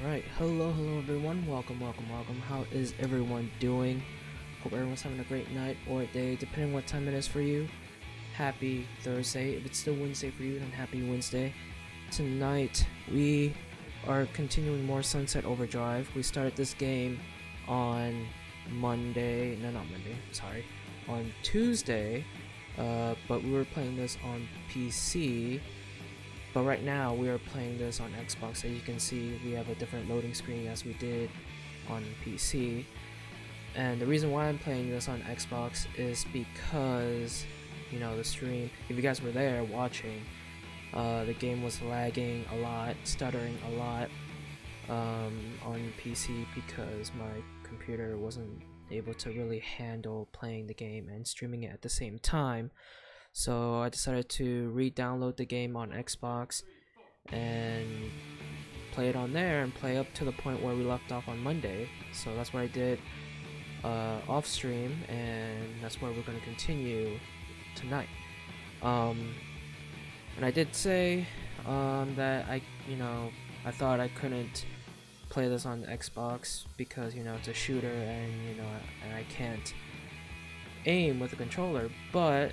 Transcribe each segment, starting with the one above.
Alright, hello everyone, welcome. How is everyone doing? Hope everyone's having a great night or day, depending what time it is for you. Happy Thursday. If it's still Wednesday for you, then happy Wednesday. Tonight, we are continuing more Sunset Overdrive. We started this game on Monday, no not Monday, sorry, on Tuesday, but we were playing this on PC. But right now we are playing this on Xbox. As you can see, we have a different loading screen as we did on PC. And the reason why I'm playing this on Xbox is because, you know, the stream, if you guys were there watching, the game was lagging a lot, stuttering a lot on PC because my computer wasn't able to really handle playing the game and streaming it at the same time. So I decided to re-download the game on Xbox and play it on there and play up to the point where we left off on Monday. So that's what I did off stream, and that's where we're going to continue tonight. And I did say that I thought I couldn't play this on Xbox because, you know, it's a shooter and, you know, and I can't aim with a controller, but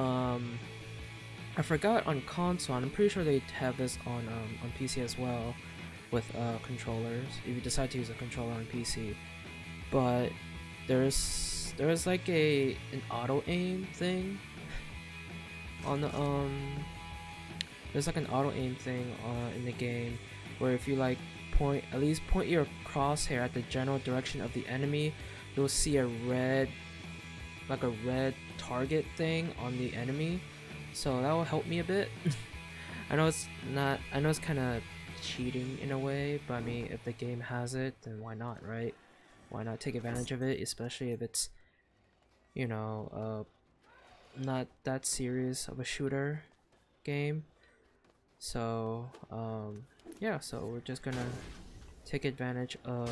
I forgot on console, and I'm pretty sure they have this on PC as well with controllers if you decide to use a controller on PC. But there's like an auto aim thing on the there's like an auto aim thing in the game where if you like point your crosshair at the general direction of the enemy, you'll see a red target thing on the enemy, so that will help me a bit. I know it's kind of cheating in a way, but I mean, if the game has it, then why not, right? Why not take advantage of it, especially if it's, you know, not that serious of a shooter game. So yeah, so we're just gonna take advantage of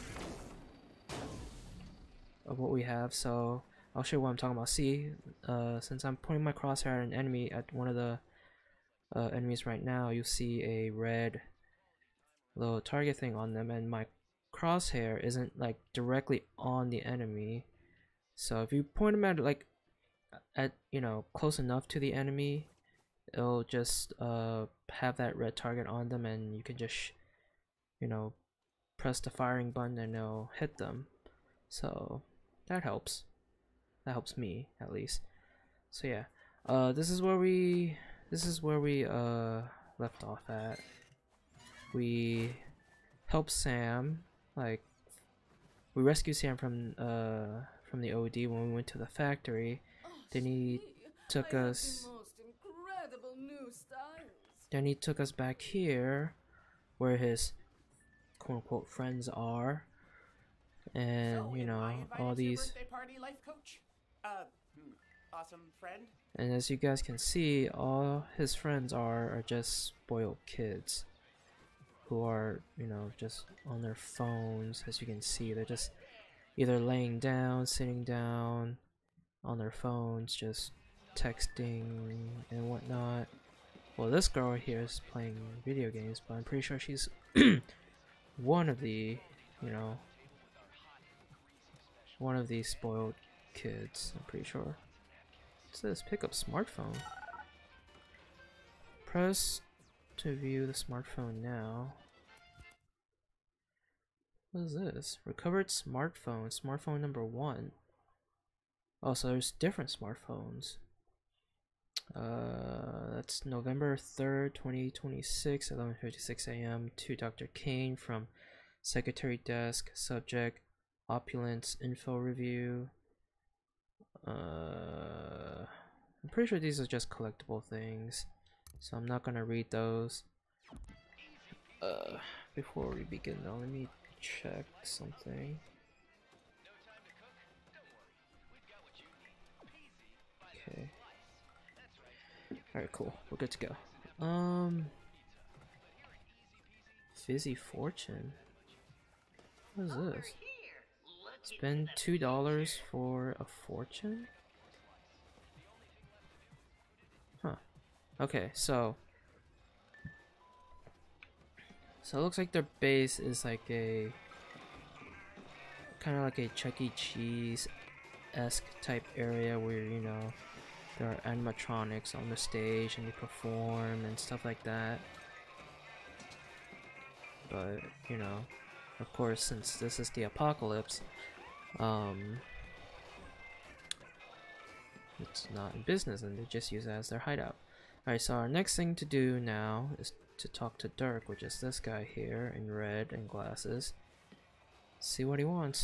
what we have. So I'll show you what I'm talking about. See, since I'm pointing my crosshair at an enemy, at one of the enemies right now, you see a red little target thing on them, and my crosshair isn't like directly on the enemy. So if you point them at you know, close enough to the enemy, it'll just have that red target on them, and you can just you know, press the firing button and it'll hit them. So that helps. That helps me, at least. So yeah, this is where we left off at. We helped Sam, like we rescued Sam from the OD when we went to the factory. Then he took us back here where his quote-unquote friends are, and you know, all these awesome friend. And as you guys can see, all his friends are just spoiled kids who are, you know, just on their phones. As you can see, they're just either laying down, sitting down on their phones, just texting and whatnot. Well, this girl here is playing video games, but I'm pretty sure she's one of the, you know, one of these spoiled kids, I'm pretty sure. It says pick up smartphone. Press to view the smartphone now. What is this? Recovered smartphone. Smartphone number 1. Oh, so there's different smartphones. That's November 3rd, 2026, 11:56 a.m. to Dr. Kane from Secretary Desk. Subject: Opulence info review. I'm pretty sure these are just collectible things, so I'm not gonna read those. Before we begin though, let me check something. Okay. Alright, cool. We're good to go. Fizzy Fortune. What is this? Spend $2 for a fortune? Huh. Okay, so So it looks like their base is like a kind of like a Chuck E. Cheese-esque type area where, you know, there are animatronics on the stage and they perform and stuff like that. But, you know, of course, since this is the apocalypse, it's not in business and they just use it as their hideout. Alright, so our next thing to do now is to talk to Dirk, which is this guy here in red and glasses. See what he wants.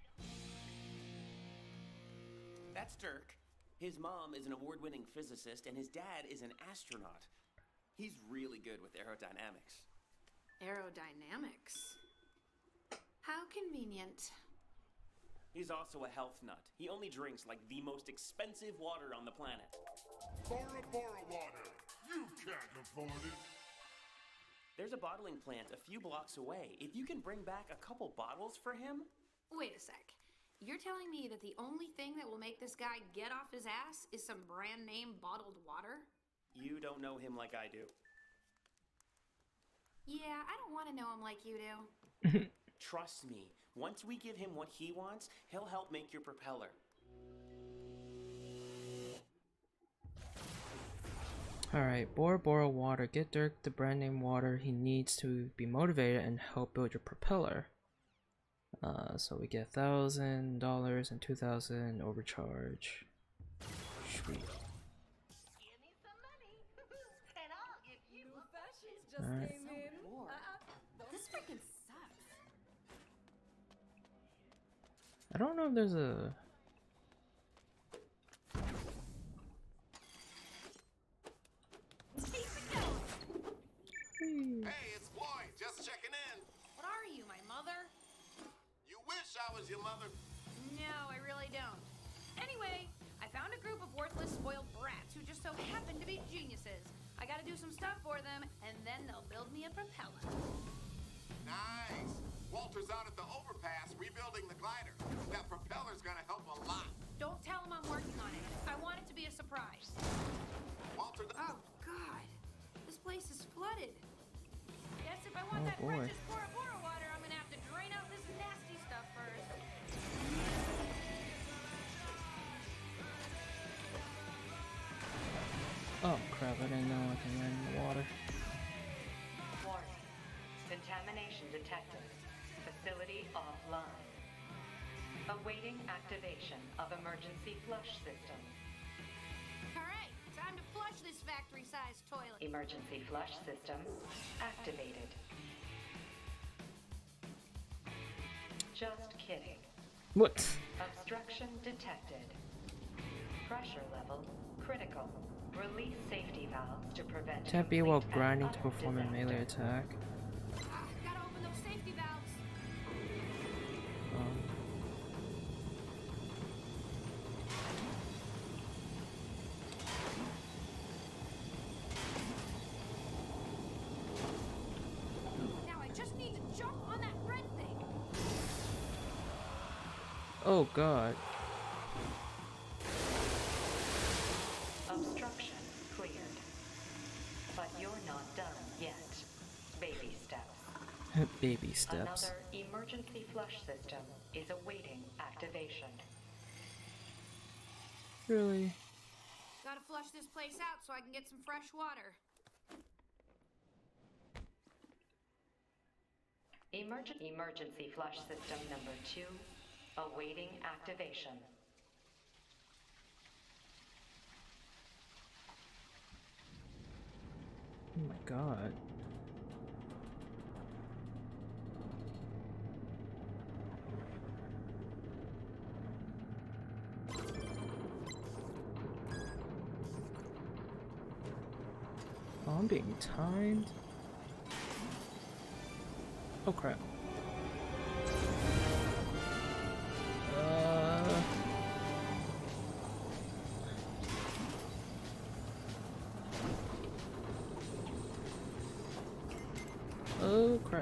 That's Dirk. His mom is an award-winning physicist and his dad is an astronaut. He's really good with aerodynamics. Aerodynamics? How convenient. He's also a health nut. He only drinks like the most expensive water on the planet. Bora Bora water. You can't afford it. There's a bottling plant a few blocks away. If you can bring back a couple bottles for him... Wait a sec. You're telling me that the only thing that will make this guy get off his ass is some brand name bottled water? You don't know him like I do. Yeah, I don't want to know him like you do. Trust me, once we give him what he wants, he'll help make your propeller. Alright, Bora Bora water. Get Dirk the brand name water he needs to be motivated and help build your propeller. So we get $1,000 and $2,000 overcharge. Sweet. Give me some money, and I'll give you New fashions just Alright. came in. This freaking sucks. I don't know if there's a... Hey, it's Floyd. Just checking in. What are you, my mother? You wish I was your mother. No, I really don't. Anyway, I found a group of worthless, spoiled brats who just so happen to be geniuses. I gotta do some stuff for them, and then they'll build me a propeller. Nice. Walter's out at the overpass rebuilding the glider. That propeller's gonna help a lot. Don't tell them I'm working on it. I want it to be a surprise. Walter. Oh, God. This place is flooded. Guess if I want Oh, that boy. precious Bora Bora water, I'm gonna have to drain out this nasty stuff first. Oh crap, I didn't know I can land in the water. Warning. Contamination detected. Facility offline. Awaiting activation of emergency flush system. All right, time to flush this factory-sized toilet. Emergency flush system activated. Just kidding. What? Obstruction detected. Pressure level critical. Release safety valves to prevent Tap B while complete and grinding to utter perform a disaster. melee attack. Gotta open those safety valves. Um, Now I just need to jump on that red thing. oh god. Obstruction cleared. But you're not done yet. Baby steps. Baby steps. Another emergency flush system is awaiting activation. Really? Gotta flush this place out so I can get some fresh water. Emergency flush system number 2 awaiting activation. Oh my god. Oh, I'm being timed. Oh crap. Oh crap.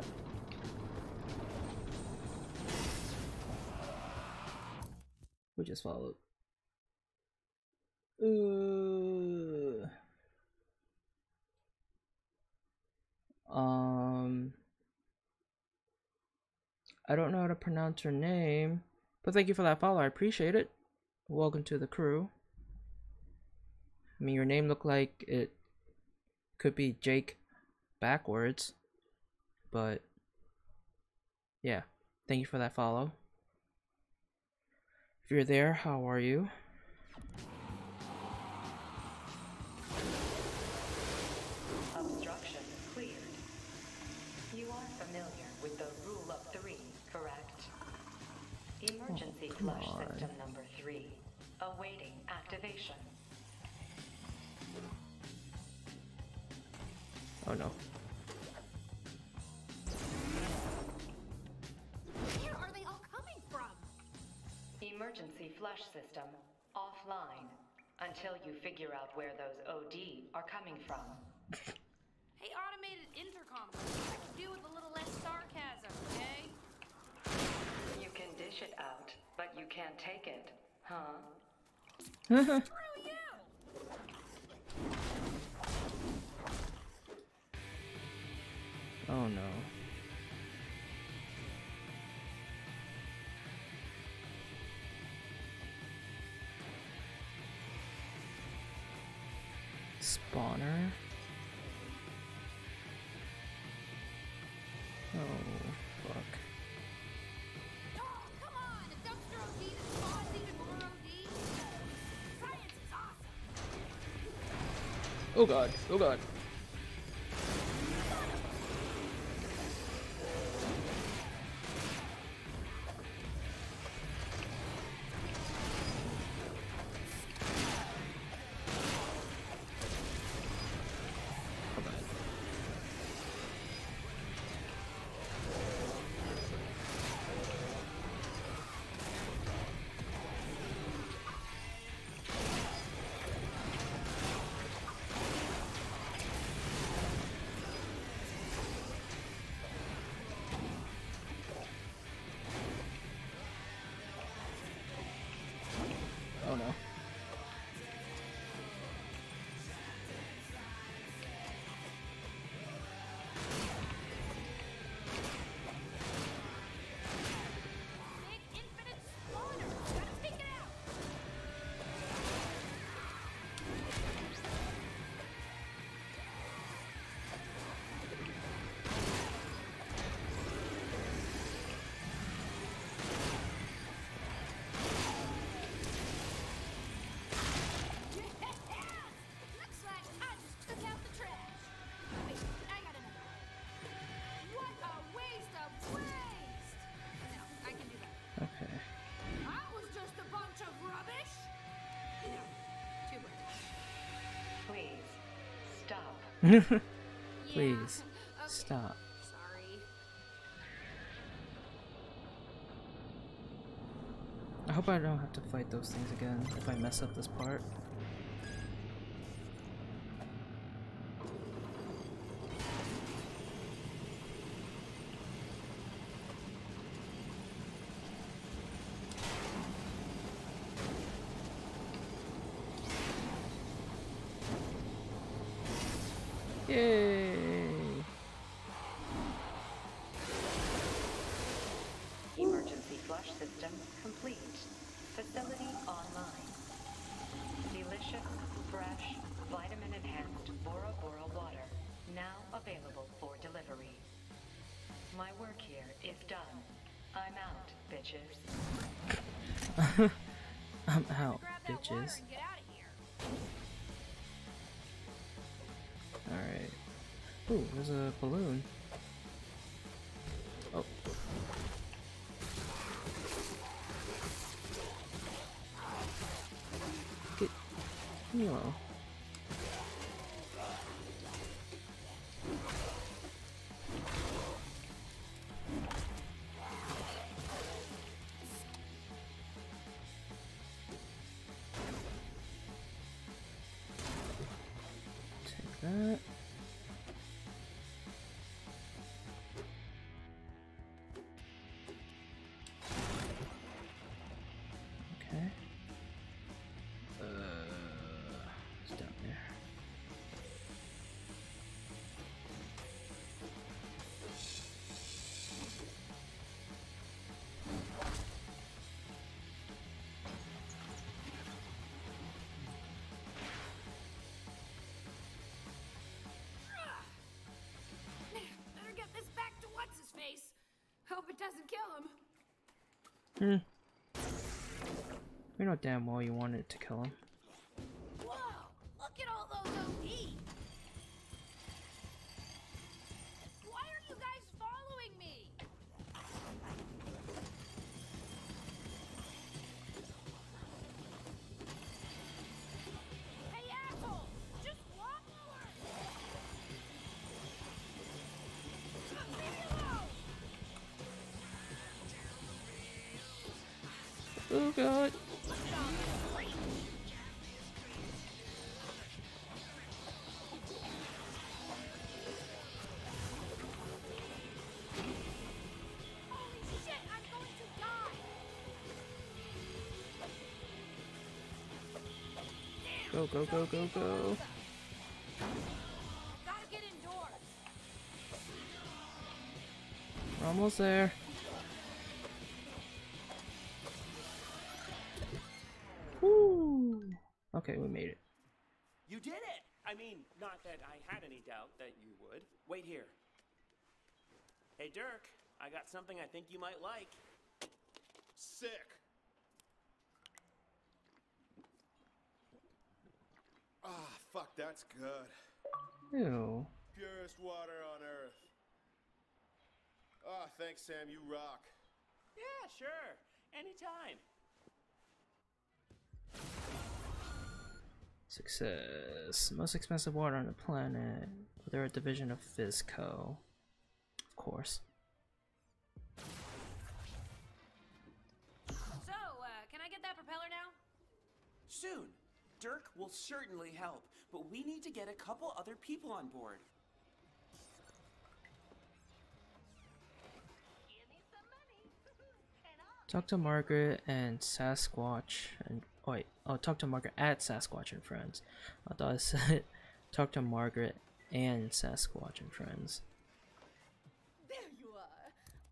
We just followed. Um I don't know how to pronounce her name, but thank you for that follow. I appreciate it. Welcome to the crew. I mean, your name looked like it could be Jake backwards, but yeah, thank you for that follow. If you're there, how are you? Obstruction cleared. You are familiar with the rule of 3, correct? Emergency flush system number 3, awaiting activation. Oh no. Where are they all coming from? Emergency flush system offline until you figure out where those OD are coming from. Hey, automated intercom. I could do with a little less sarcasm, okay? You can dish it out, but you can't take it, huh? Screw you! Oh no. Spawner. Oh, fuck. Oh, come on! A dumpster OD that spawns even more OD? Science is awesome! Oh god, oh god. Oh no. Big infinite spawner! Gotta take it out! Looks like I just took out the trash. Wait, I got another one. What a waste of waste! No, I can do that. Okay. That was just a bunch of rubbish! No, too bad. Please, stop. Please, Okay, stop. sorry. I hope I don't have to fight those things again if I mess up this part. Yay! Emergency flush system complete. Facility online. Delicious, fresh, vitamin-enhanced Bora Bora water now available for delivery. My work here is done. I'm out, bitches. I'm out, Grab that water bitches. and get out of here. Alright. Ooh, there's a balloon. Oh. Get Nemo. Take that. Okay. It's down there. him. You know damn well you wanted to kill him. Whoa! Look at all those OP! Why are you guys following me? Hey, asshole! Just walk over! Leave me alone! Oh god. Look at all this reach! Holy shit, I'm going to die! Go, go, go, go, go. Gotta get indoors. We're almost there. Woo! Okay, we made it. You did it! I mean, not that I had any doubt that you would. Wait here. Hey, Dirk, I got something I think you might like. Sick. Ah, fuck, that's good. Ew. Purest water on Earth. Ah, thanks, Sam. You rock. Yeah, sure. Anytime. Success. Most expensive water on the planet. They're a division of Fizzco. Of course. So, can I get that propeller now? Soon. Dirk will certainly help, but we need to get a couple other people on board. Give me some money. And I'll Talk to Margaret and Sasquatch and wait, oh, talk to Margaret at Sasquatch and Friends. I thought I said talk to Margaret and Sasquatch and Friends. There you are.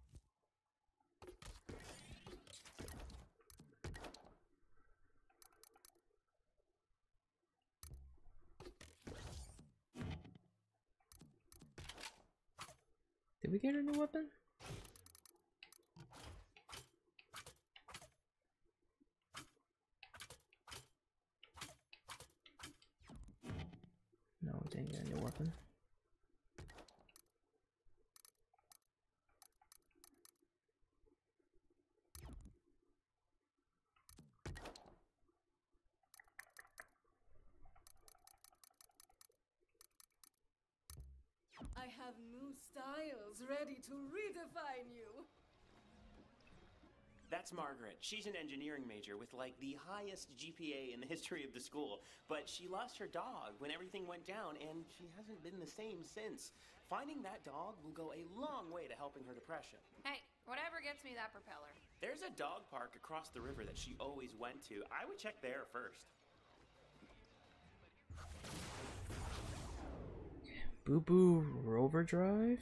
Did we get a new weapon? No, we didn't get a new weapon. I have new styles ready to redefine you. That's Margaret. She's an engineering major with like the highest GPA in the history of the school. But she lost her dog when everything went down, and she hasn't been the same since. Finding that dog will go a long way to helping her depression. Hey, whatever gets me that propeller. There's a dog park across the river that she always went to. I would check there first. Boo Boo Rover Drive?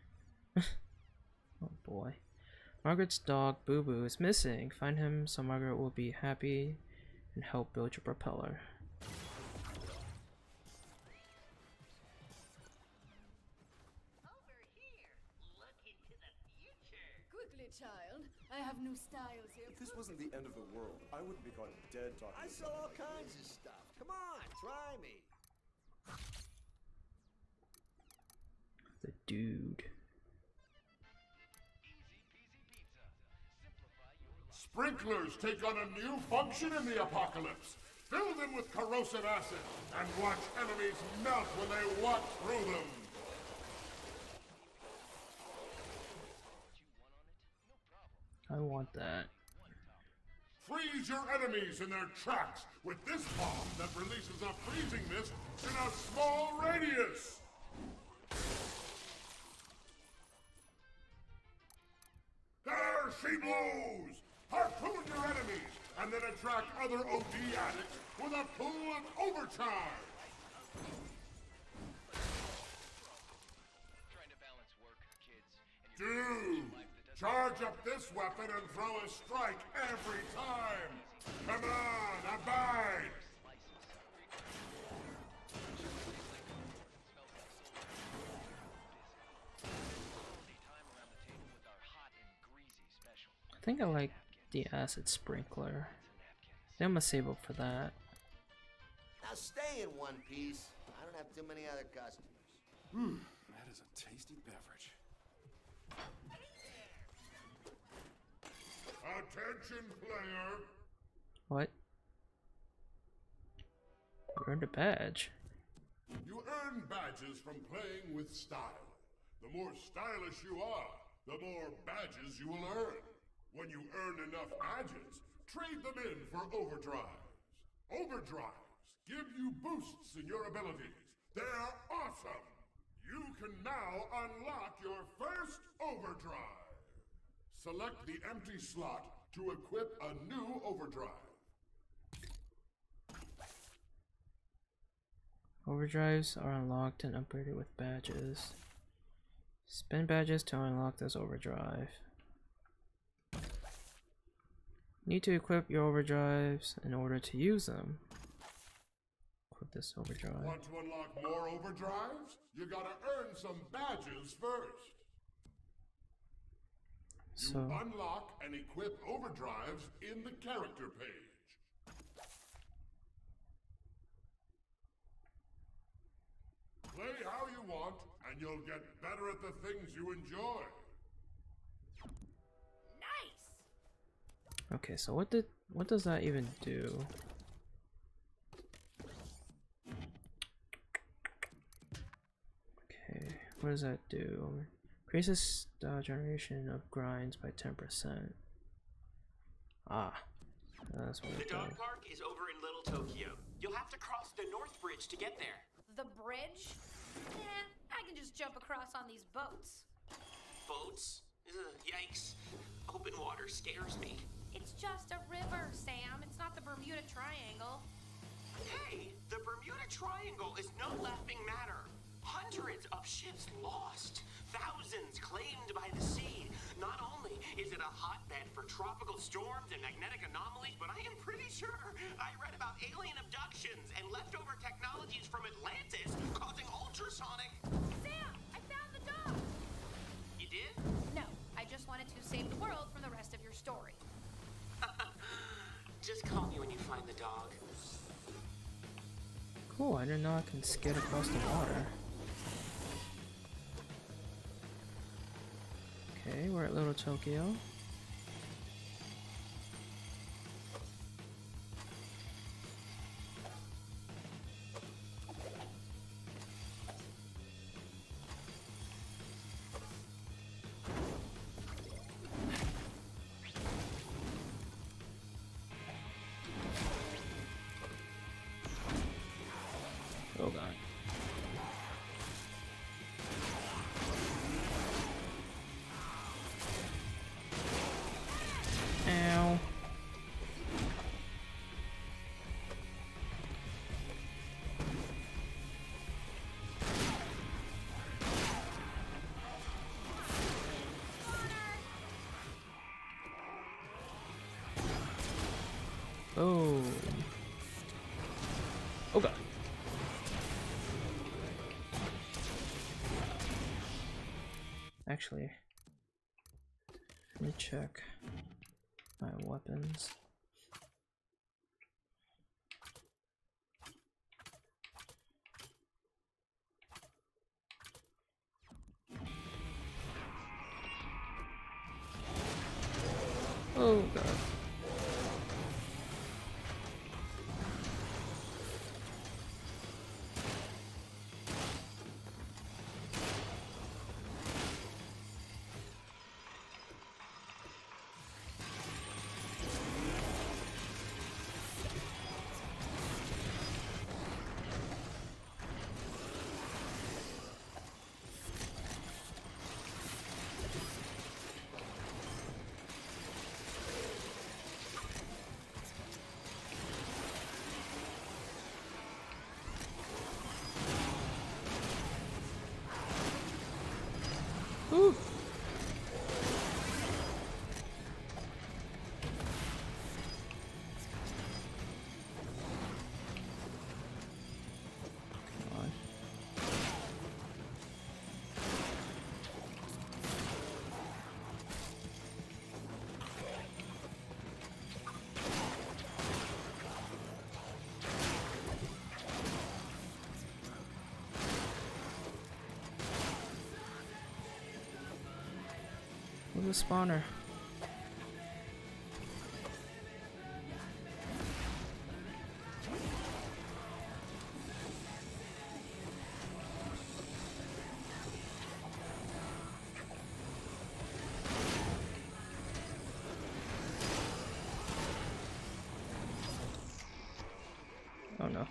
Oh boy. Margaret's dog Boo Boo is missing. Find him so Margaret will be happy and help build your propeller. Over here. Look into the future. Quickly, child. I have new styles here. If this wasn't the end of the world, I wouldn't be caught dead talking I to sell all someone like kinds you. of stuff. Come on, try me. The dude. Sprinklers take on a new function in the apocalypse. Fill them with corrosive acid and watch enemies melt when they walk through them. I want that. Freeze your enemies in their tracks with this bomb that releases a freezing mist in a small radius. There she blows! Harpoon your enemies and then attract other OD addicts with a pool of overcharge! Dude! Charge up this weapon and throw a strike every time! Come on, abide! think I like the acid sprinkler. I think I'm gonna save up for that. Now stay in one piece. I don't have too many other customers. That is a tasty beverage. Attention, player. What? You earned a badge. You earn badges from playing with style. The more stylish you are, the more badges you will earn. When you earn enough badges, trade them in for overdrives. Overdrives give you boosts in your abilities. They're awesome! You can now unlock your first overdrive. Select the empty slot to equip a new overdrive. Overdrives are unlocked and upgraded with badges. Spend badges to unlock this overdrive. Need to equip your overdrives in order to use them. Equip this overdrive. Want to unlock more overdrives? You gotta earn some badges first. You So, unlock and equip overdrives in the character page. Play how you want, and you'll get better at the things you enjoy. Nice! okay, so what does that even do? Okay, what does that do? Increases generation of grinds by 10%. Ah, that's what The it dog does. park is over in Little Tokyo. You'll have to cross the North Bridge to get there. The bridge? I can just jump across on these boats. Boats? Ugh, yikes. Open water scares me. It's just a river, Sam. It's not the Bermuda Triangle. Hey, the Bermuda Triangle is no laughing matter. Hundreds of ships lost. Thousands claimed by the sea. Not only is it a hotbed for tropical storms and magnetic anomalies, but I am pretty sure I read about alien abductions and leftover technologies from Atlantis causing ultrasonic... Sam, I found the dog! You did? No, I just wanted to save the world from the rest of your story. Just call me when you find the dog. Cool, I didn't know I can skid across the water. Okay, we're at Little Tokyo. Oh god. Ow. Oh. Oh god. Actually, let me check my weapons. Oh god. Where's the spawner? Oh no.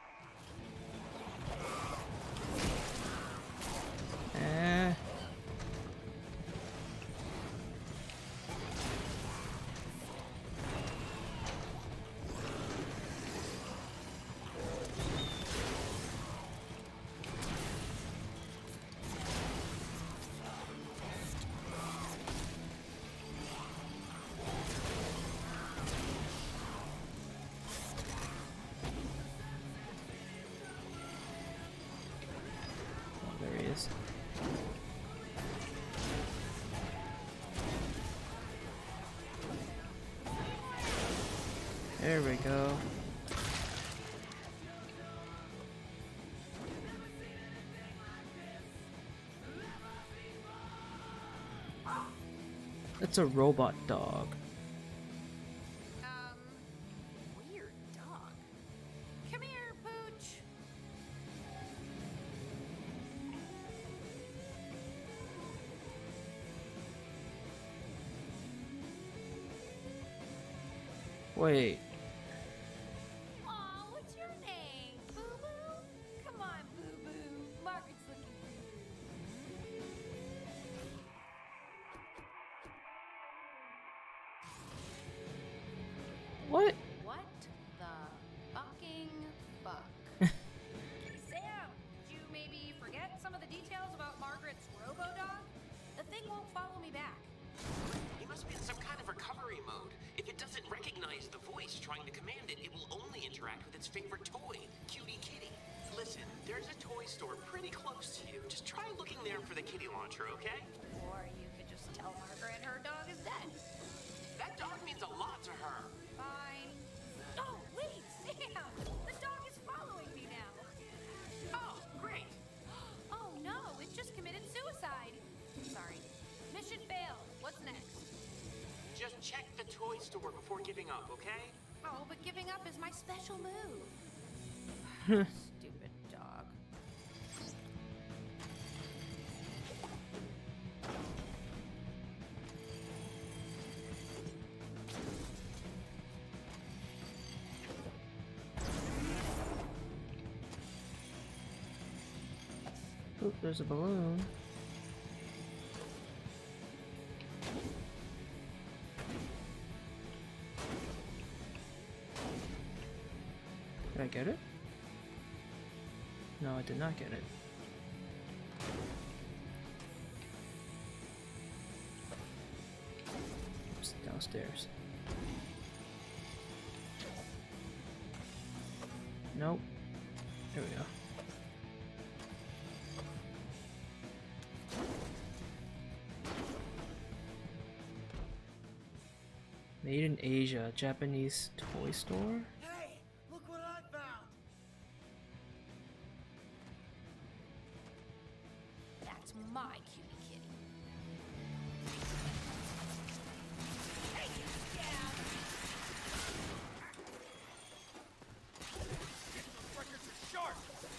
There he is. There we go. It's a robot dog. Weird dog. Come here, Pooch. Wait. Aw, what's your name? Boo Boo? Come on, Boo Boo. Margaret's looking for you. What? What the fucking fuck? Sam, did you maybe forget some of the details about Margaret's robo-dog? The thing won't follow me back. He must be in some kind of recovery mode. If it doesn't recognize the voice trying to command it, it will only interact with its favorite toy, Cutie Kitty. Listen, there's a toy store pretty close to you. Just try looking there for the kitty launcher, okay? Or you could just tell Margaret her dog is dead. That dog means a lot to her. Fine. Oh, wait, Sam! The dog is following me now. Oh, great. Oh no, it just committed suicide. Sorry. Mission failed. What's next? Just check the toy store before giving up, okay? Oh, but giving up is my special move. Stupid dog. Oop, there's a balloon. Did I get it? No, I did not get it. It's downstairs. Nope. There we go. Made in Asia, Japanese toy store? Hey, look what I found! That's my cutie kitty. Hey, yeah. Those records are sharp!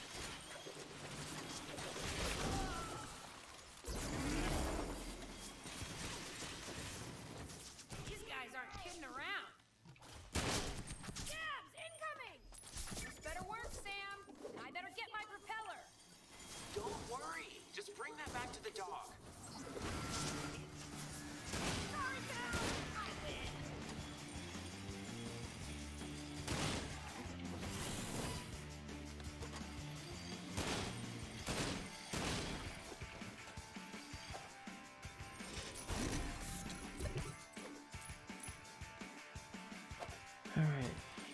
These guys aren't kidding around. Jabs incoming! This better work, Sam. I better get my propeller. Don't worry. Just bring that back to the dog. Sorry, pal. I win. All right.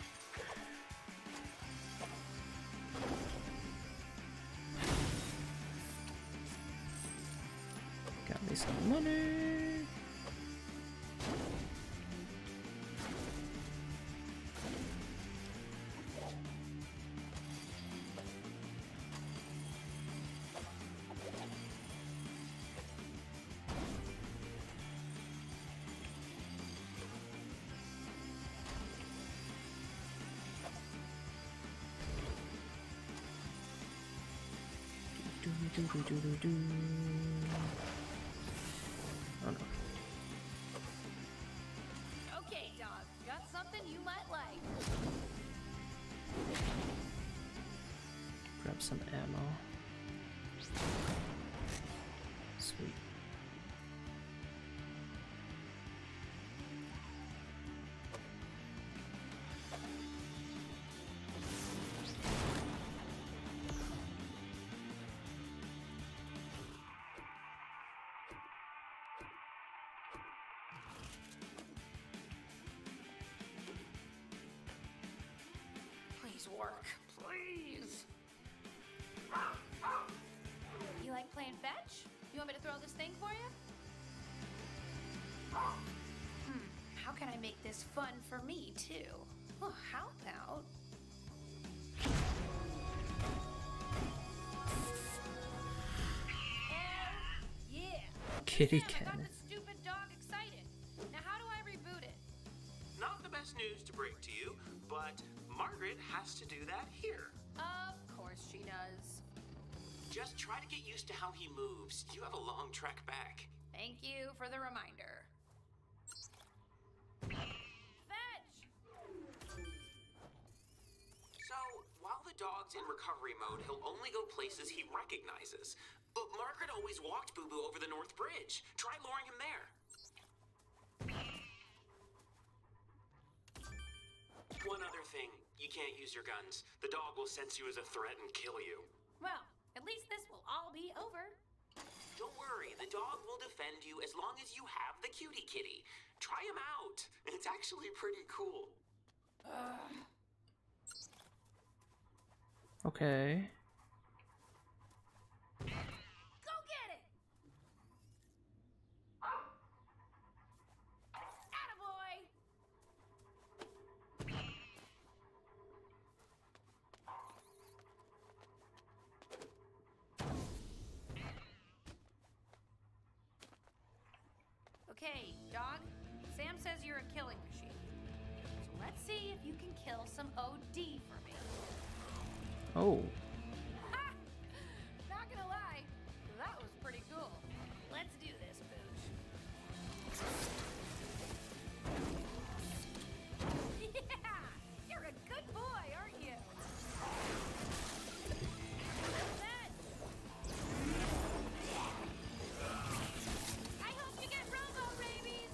Got me some money. Oh no. Okay, dog. Got something you might like. Grab some ammo. Sweet. Please work. Please. You like playing fetch? You want me to throw this thing for you? How can I make this fun for me, too? Well, how about... Hell yeah! Kitty Sam, I got cannon. this stupid dog excited. Now how do I reboot it? Not the best news to break to you, but Margaret has to do that here. Of course she does. Just try to get used to how he moves. You have a long trek back. Thank you for the reminder. Fetch! So, while the dog's in recovery mode, he'll only go places he recognizes. But Margaret always walked Boo Boo over the North Bridge. Try luring him there. One other thing, you can't use your guns. The dog will sense you as a threat and kill you. Well, at least this will all be over. Don't worry, the dog will defend you as long as you have the cutie kitty. Try him out. It's actually pretty cool. Okay. Go get it! Attaboy! Okay, dog. Sam says you're a killing machine. So let's see if you can kill some OD for me. Oh. Ha! Not gonna lie, that was pretty cool. Let's do this, Booch. Yeah! You're a good boy, aren't you? Fetch! I hope you get robo rabies!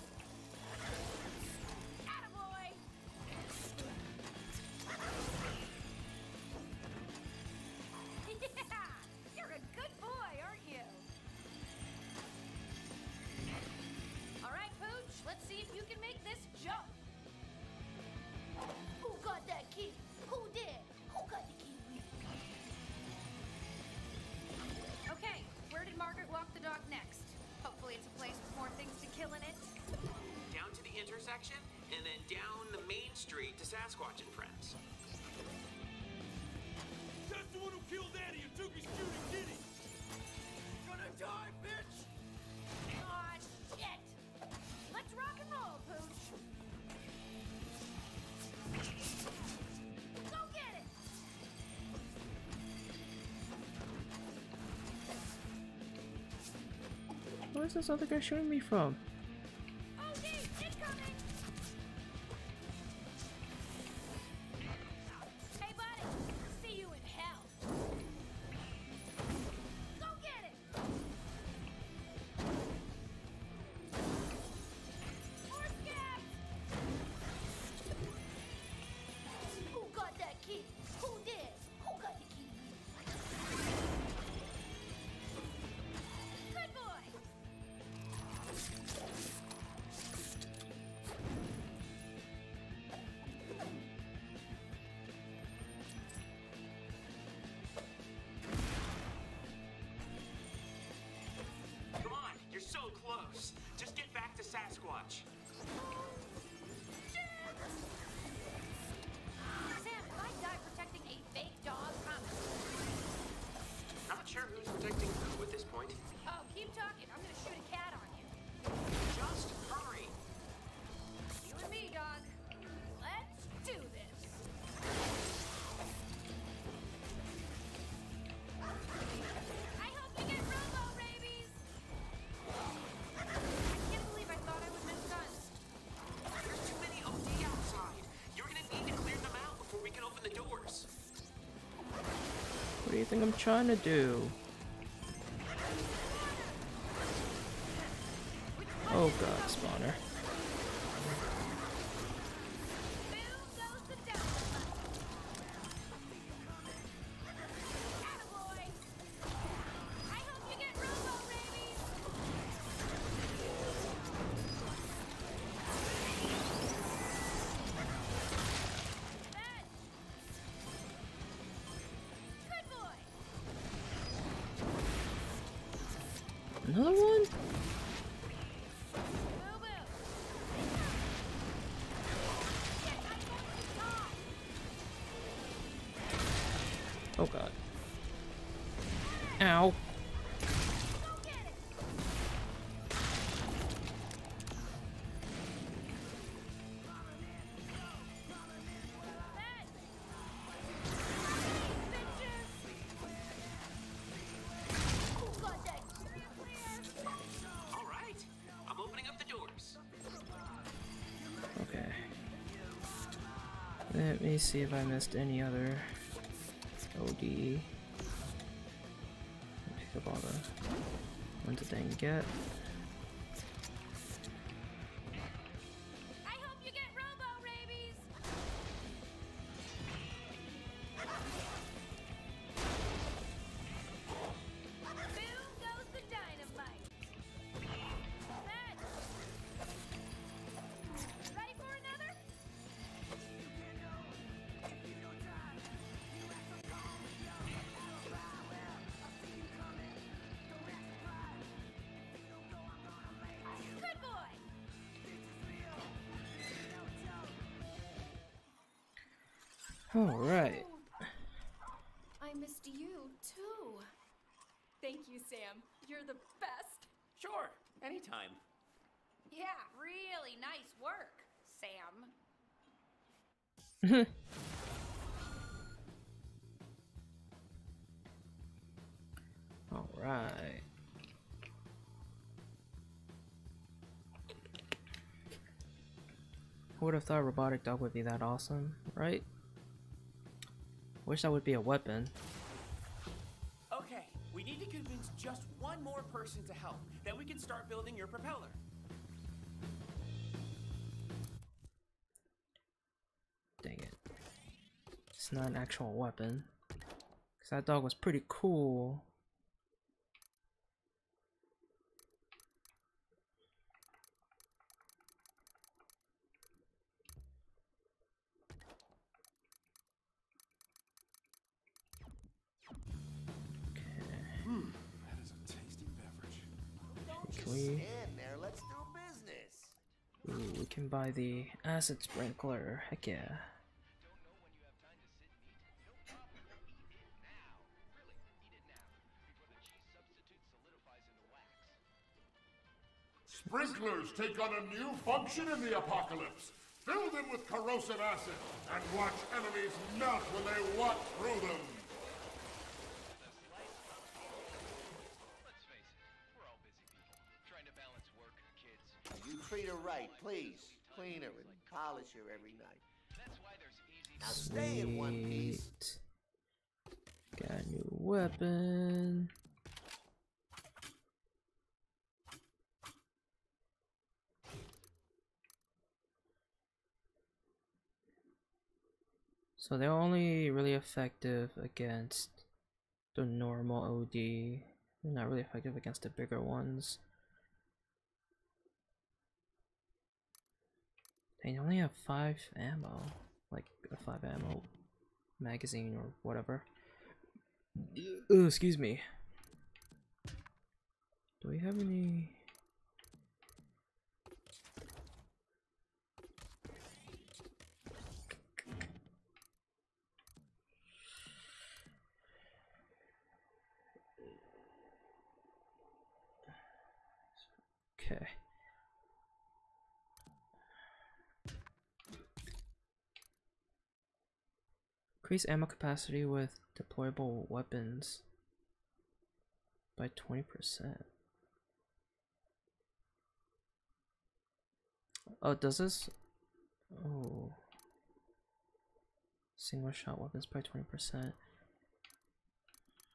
Attaboy! Yeah! You're a good boy, aren't you? All right, Pooch, let's see if you can make this jump. Who got that key? Who did? Who got the key? Okay, where did Margaret walk the dog next? Hopefully it's a place with more things to kill in it. Down to the intersection, and then down the main street to Sasquatch and Friends. That's the one who killed Eddie and took his shooting kitty. Gonna die, bitch! Aw, shit! Let's rock and roll, Pooch. Go get it! Where's this other guy shooting me from? OD, incoming! Hey, buddy! See you in hell! Go get it! More scabs! Who got that key? Who did? Who got the key? Good boy! everything I'm trying to do. Oh god, spawner. Another one? Oh god. Ow. Let me see if I missed any other OD. Pick up all the ones that I didn't get. I hope you get robo rabies. Boom goes the dynamite. Ready for another? Good boy. All right. I missed you too. Thank you, Sam. You're the best. Sure, anytime. Yeah, really nice work, Sam. All right. Who would have thought robotic dog would be that awesome, right? Wish that would be a weapon. Okay, we need to convince just one more person to help. Then we can start building your propeller. Dang it. It's not an actual weapon. Cause that dog was pretty cool. That is a tasty beverage. Can we? Stand there, let's do business. Ooh, we can buy the acid sprinkler. Heck yeah. Sprinklers take on a new function in the apocalypse. Fill them with corrosive acid and watch enemies melt when they walk through them. Let's face it, we're all busy people, trying to balance work, kids. You treat her right, please. Clean her and polish her every night. That's why there's easy. Now stay in one piece. Sweet. Got a new weapon. So they're only really effective against the normal OD. They're not really effective against the bigger ones. They only have 5 ammo, like a 5 ammo magazine or whatever. Ooh, excuse me. Do we have any? Okay. Increase ammo capacity with deployable weapons by 20%. Oh, does this? Oh. Single shot weapons by 20%.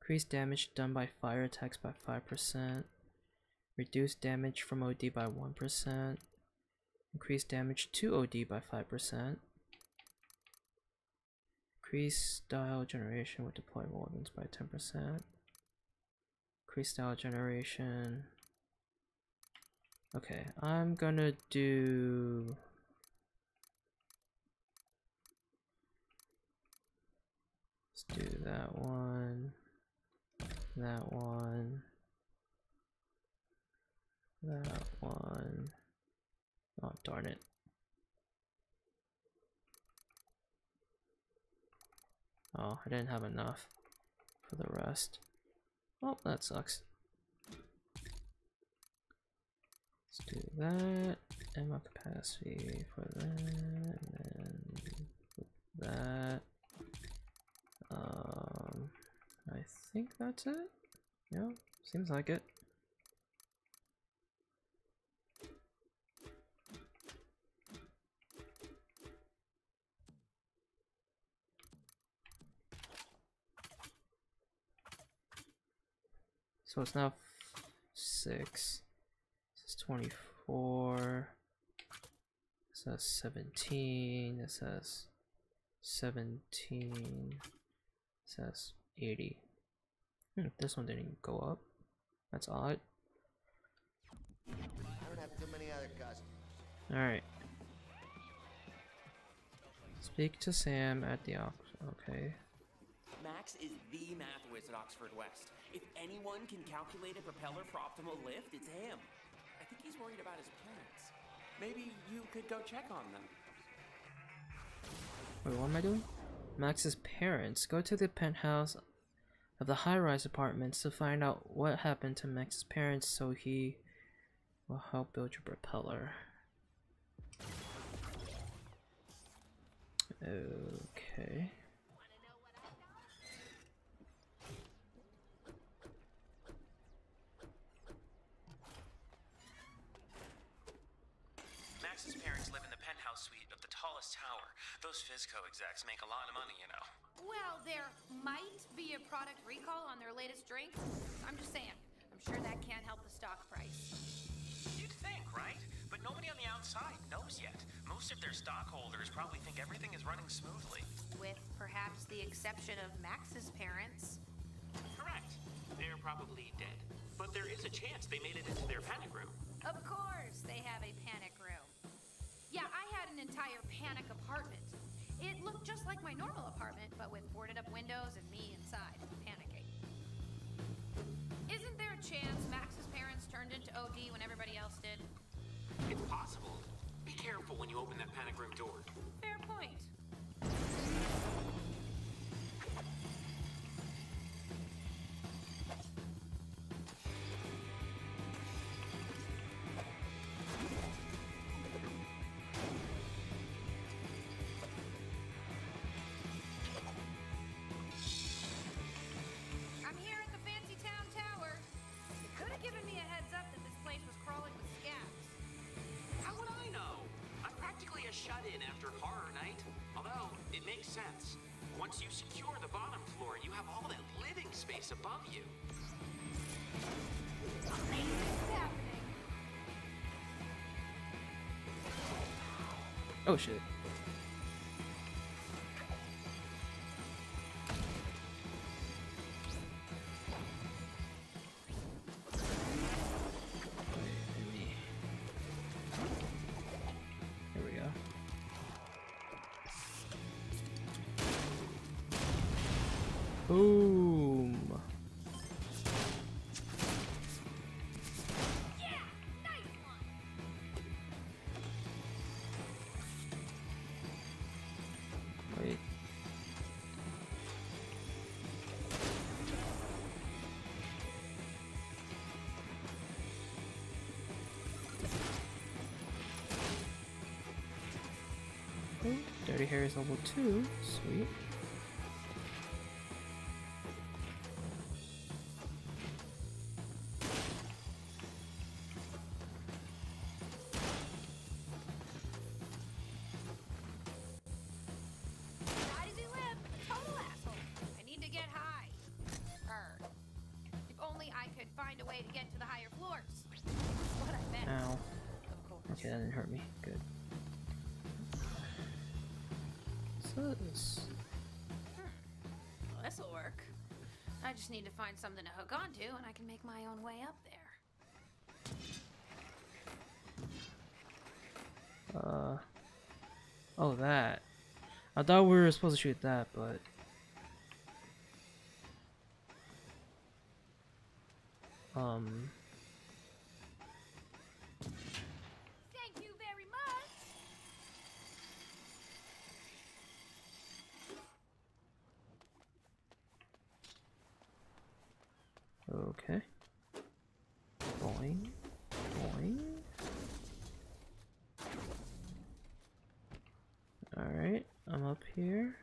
Increase damage done by fire attacks by 5%. Reduce damage from OD by 1%. Increase damage to OD by 5%. Increase style generation with deployable weapons by 10%. Increase style generation. Okay, I'm gonna do... Let's do that one. That one. That one. Oh, darn it. Oh, I didn't have enough for the rest. Oh, that sucks. Let's do that. Ammo capacity for that. And then that. I think that's it. Yeah, seems like it. So it's now 6. This is 24. This says 17. This says 17. This says 80. This one didn't go up. That's odd. I don't have too many other customers. Alright. Speak to Sam at the office. Okay. Max is the math whiz at Oxford West. If anyone can calculate a propeller for optimal lift, it's him. I think he's worried about his parents. Maybe you could go check on them. Wait, what am I doing? Max's parents. Go to the penthouse of the high-rise apartments to find out what happened to Max's parents so he will help build your propeller. Okay. Max's parents live in the penthouse suite of the tallest tower. Those Fizco execs make a lot of money, you know. Well, there might be a product recall on their latest drink. I'm just saying. I'm sure that can't help the stock price. You'd think, right? But nobody on the outside knows yet. Most of their stockholders probably think everything is running smoothly. With perhaps the exception of Max's parents. Correct. They're probably dead. But there is a chance they made it into their panic room. Of course they have a panic room. Yeah, I had an entire panic apartment. It looked just like my normal apartment, but with boarded up windows and me inside, panicking. Isn't there a chance Max's parents turned into OD when everybody else did? It's possible. Be careful when you open that panic room door. Fair point. I'm here at the Fancy Town Tower. You could have given me a heads up that this place was crawling with scabs. How would I know? I'm practically a shut-in after horror night. Although, it makes sense. Once you secure the bottom floor, you have all that living space above you. Amazing's happening. Oh shit. Here we go. Boom. Yeah, nice one. Wait. Oh, Dirty Harry's level 2. Sweet. Ride as you live, a total asshole. I need to get high. find a way to get to the higher floors. That's what I meant. Ow. Of course. Okay, that didn't hurt me. Good. What's this? Well, this'll work. I just need to find something to hook onto, and I can make my own way up there. Oh, that. I thought we were supposed to shoot that, but... Thank you very much! Okay. Boing. Boing. Alright, I'm up here.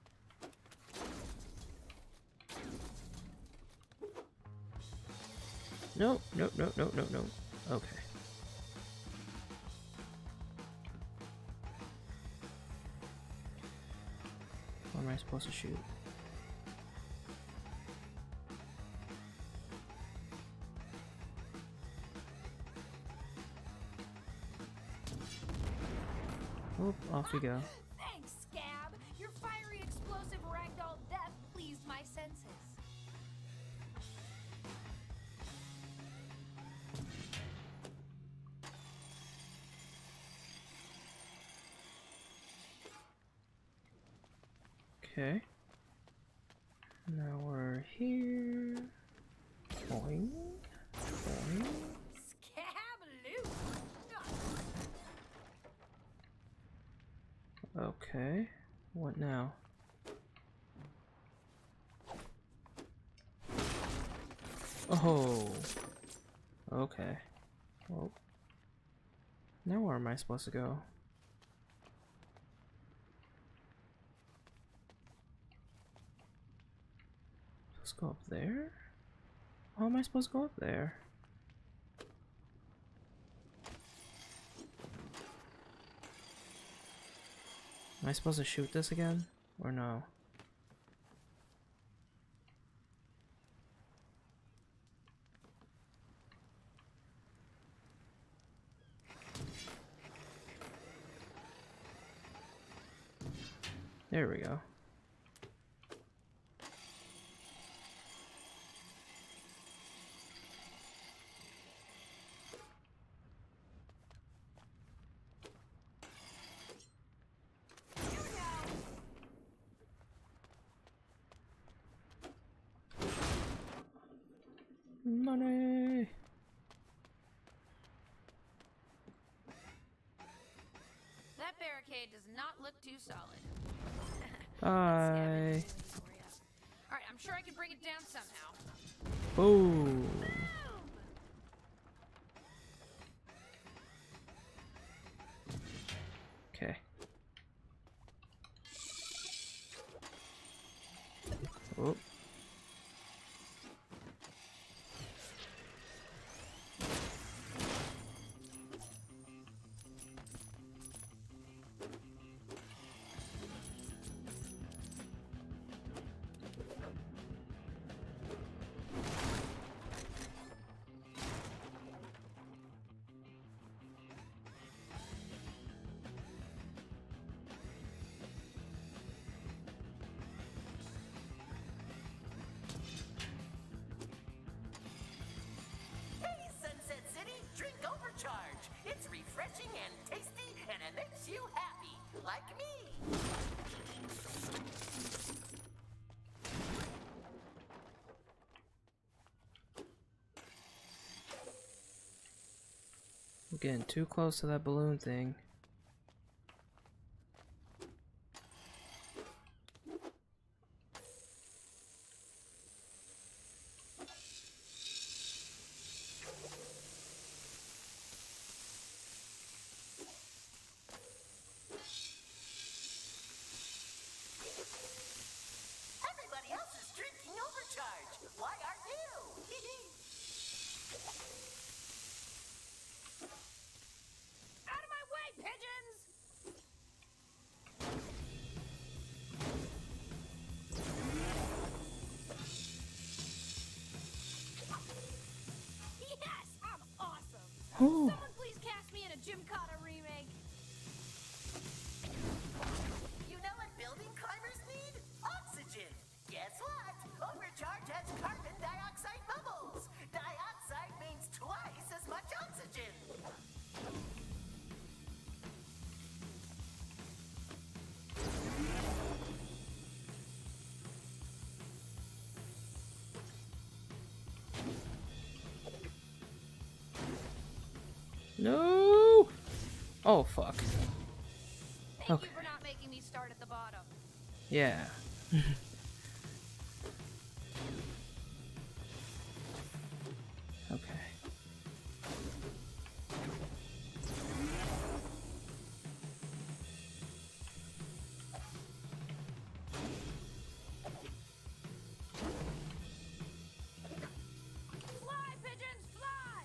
Nope, nope, nope, nope, nope, nope. Okay. What am I supposed to shoot? Oh, off we go. Thanks, Scab! Your fiery explosive ragdoll death pleased my senses. Okay. Now we're here. Boing. Boing. Scab-a-loo! Okay. What now? Oh. Okay. Well. Now where am I supposed to go? Let's go up there? How am I supposed to go up there? Am I supposed to shoot this again? Or no? There we go. Money! That barricade does not look too solid. Bye. Alright, I'm sure I can bring it down somehow. Boom. Okay. Oh. Hey, Sunset City, drink Overcharge. It's refreshing and tasty, and it makes you happy, like me. We're getting too close to that balloon thing. Everybody else is drinking Overcharge. Why aren't you? Out of my way, Oh. Someone please cast me in a Gymkhana remake. You know what building climbers need? Oxygen. Guess what? Overcharge has carbon dioxide bubbles. Dioxide means twice as much oxygen. No. Oh fuck. Thank Okay. you for not making me start at the bottom. Yeah. Okay. Fly, pigeons, fly!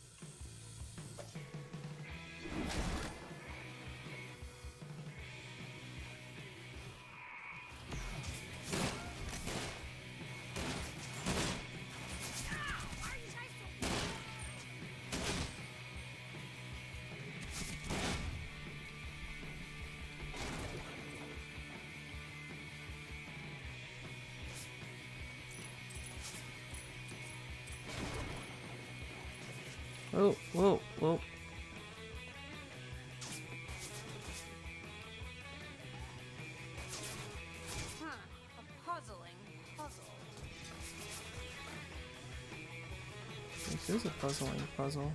Whoa, whoa, whoa. Huh. A puzzling puzzle. This is a puzzling puzzle.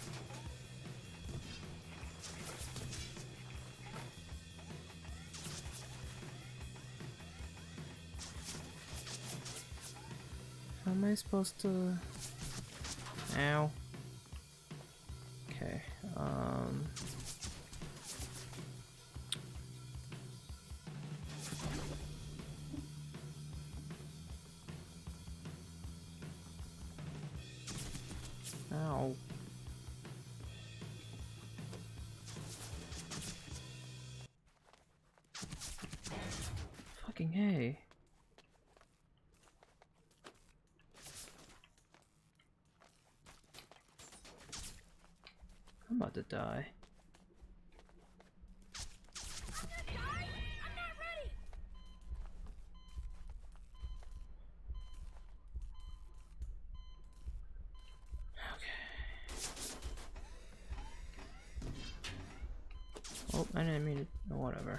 How am I supposed to... Ow. Okay, Ow. Fucking hey. I'm about to die. I'm gonna die? I'm not ready! Oh, I didn't mean to. No, whatever.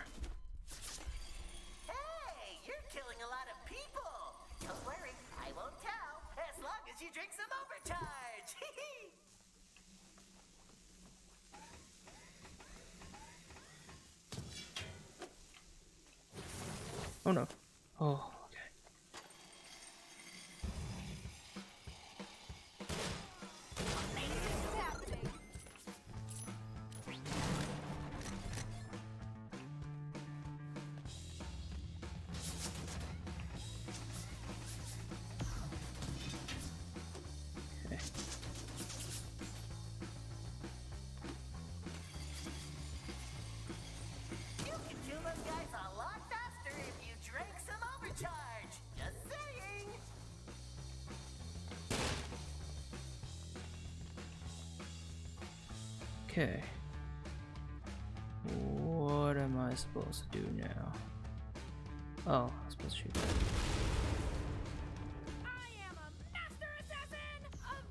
Hey, you're killing a lot of people. Don't worry, I won't tell. As long as you drink some overcharge. Oh no. Oh, okay. This is happening. Okay. You can kill those guys a lot faster if you drank some overcharge. Just saying. Okay. What am I supposed to do now? Oh, I'm supposed to shoot that. I am a master assassin of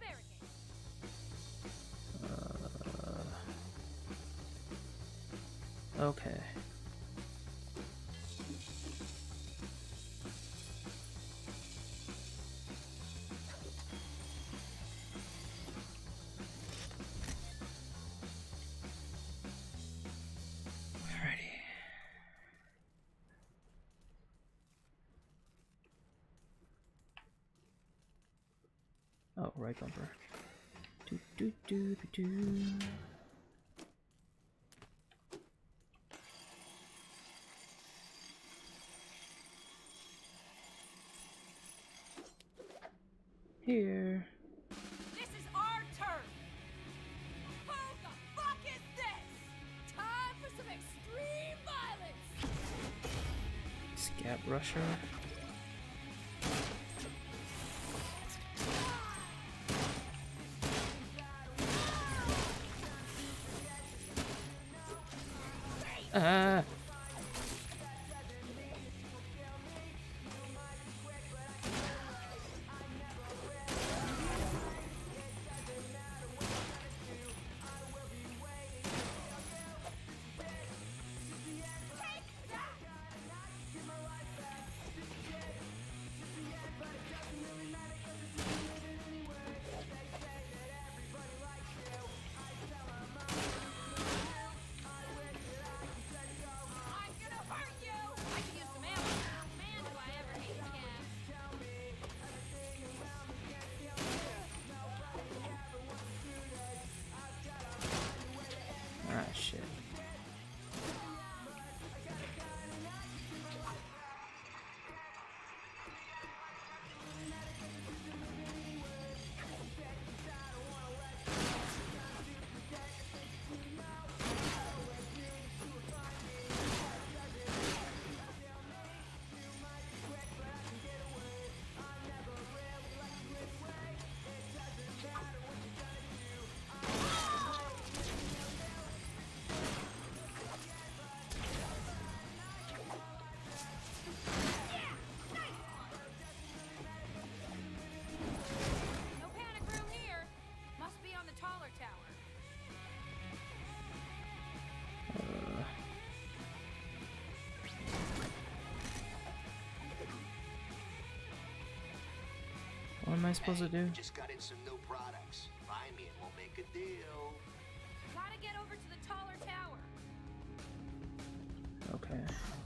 barricades. Okay. Alrighty. Oh, right bumper. Do do do do do. Here. This is our turn. Who the fuck is this? Time for some extreme violence. Scab Rusher. Ah. Ah, shit. No panic room here. Must be on the taller tower. What am I supposed to do? Just got in some new products. Buy me and we'll make a deal. Gotta get over to the taller tower. Okay.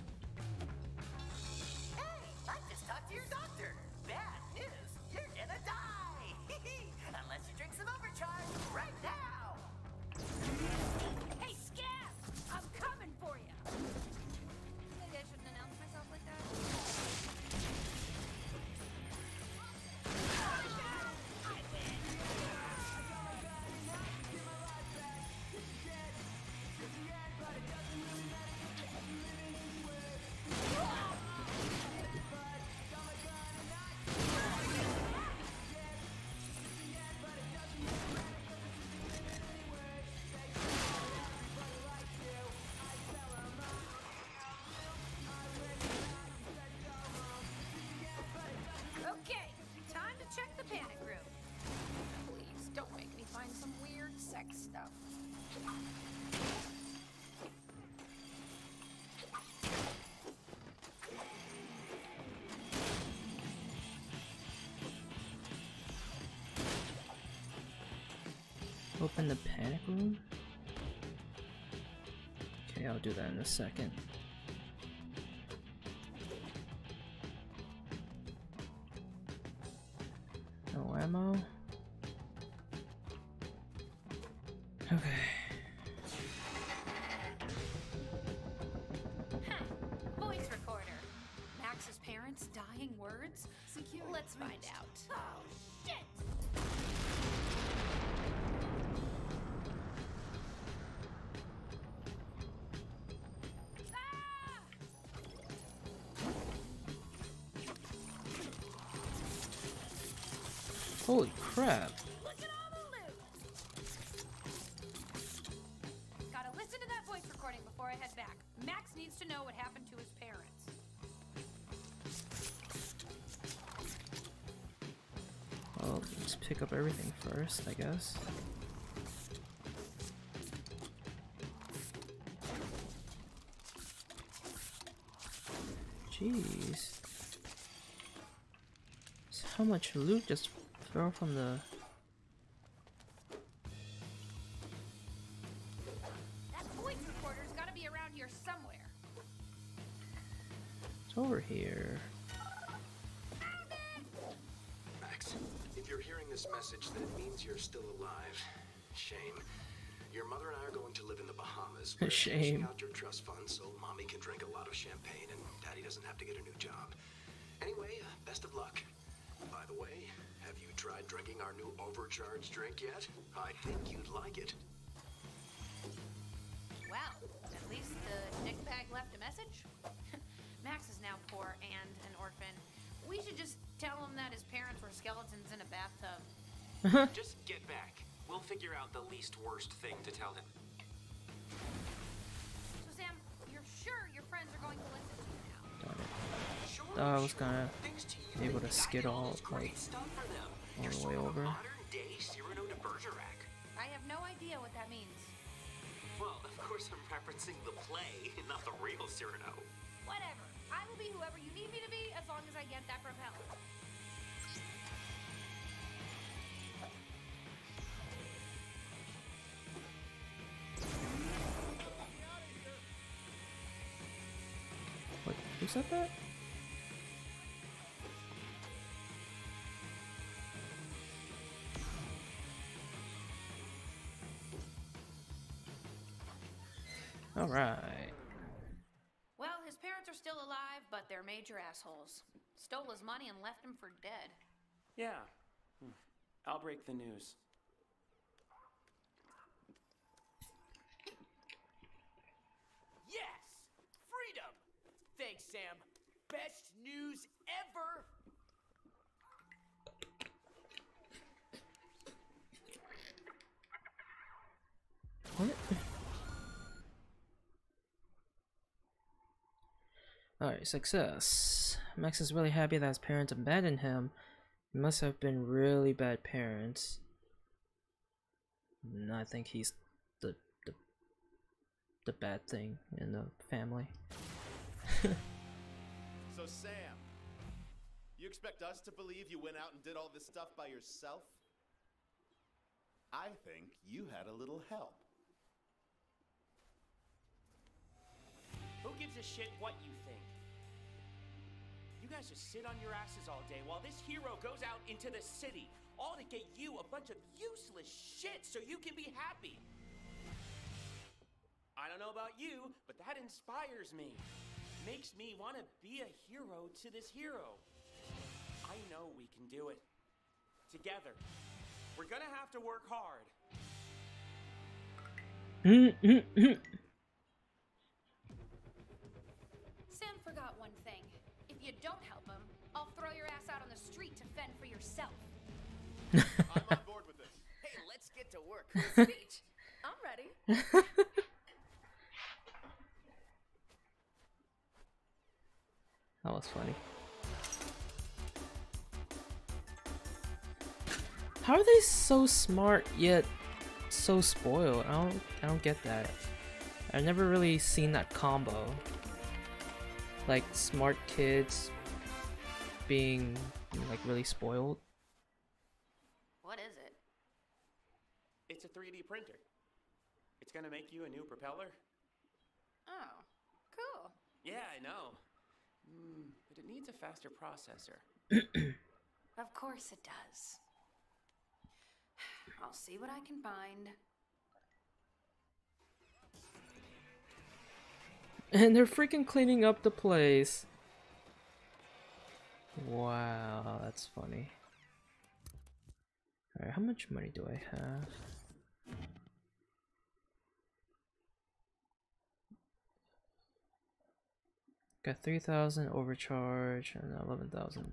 Hey, I just talked to your doctor. Bad news, you're gonna die. Unless you drink some overcharge right now. Hey, Scab! I'm coming for you. Maybe I shouldn't announce myself like that. Okay, time to check the panic room. Please don't make me find some weird sex stuff. Open the panic room? Okay, I'll do that in a second. No ammo? Okay. Voice recorder. Max's parents' dying words? Secure. Let's find out. Oh, shit! Ah! Holy crap. Look at all the loot! Gotta listen to that voice recording before I head back. Max needs to know what happened to his parents. Well, let's pick up everything first, I guess. Jeez. So how much loot just fell from the... That voice recorder's gotta be around here somewhere. It's over here. Max, if you're hearing this message, then it means you're still alive. Shame. Your mother and I are going to live in the Bahamas. We're Shame. cashing out your trust fund so Mommy can drink a lot of champagne and Daddy doesn't have to get a new job. Anyway, best of luck. By the way, have you tried drinking our new overcharged drink yet? I think you'd like it. Well, at least the dickbag left a message. Max is now poor and an orphan. We should just tell him that his parents were skeletons in a bathtub. Just get back. We'll figure out the least worst thing to tell him. So, Sam, sure your friends are going to listen to you now. Darn it. Thought I was gonna be able to skid all like all the way over. I have no idea what that means. Well, of course I'm referencing the play, not the real Cyrano. Whatever. I will be whoever you need me to be as long as I get that propeller. What? Who said that? All right. Well, his parents are still alive, but they're major assholes. Stole his money and left him for dead. Yeah. I'll break the news. Yes! Freedom! Thanks, Sam. Best news ever! What? Alright, success. Max is really happy that his parents abandoned him. He must have been really bad parents. And I think he's the bad thing in the family. So Sam, you expect us to believe you went out and did all this stuff by yourself? I think you had a little help. Who gives a shit what you think? You guys just sit on your asses all day while this hero goes out into the city, all to get you a bunch of useless shit so you can be happy. I don't know about you, but that inspires me. Makes me want to be a hero to this hero. I know we can do it. Together. We're gonna have to work hard. Sam forgot one thing. If you don't help him, I'll throw your ass out on the street to fend for yourself. I'm on board with this. Hey, let's get to work. Speech. I'm ready. That was funny. How are they so smart yet so spoiled? I don't get that. I've never really seen that combo. Like smart kids being like really spoiled. What is it? It's a 3D printer. It's gonna make you a new propeller. Oh, cool. Yeah, I know. But it needs a faster processor. Of course it does. I'll see what I can find. And they're freaking cleaning up the place. Wow, that's funny. Alright, how much money do I have? Got 3,000 overcharge and $11,000.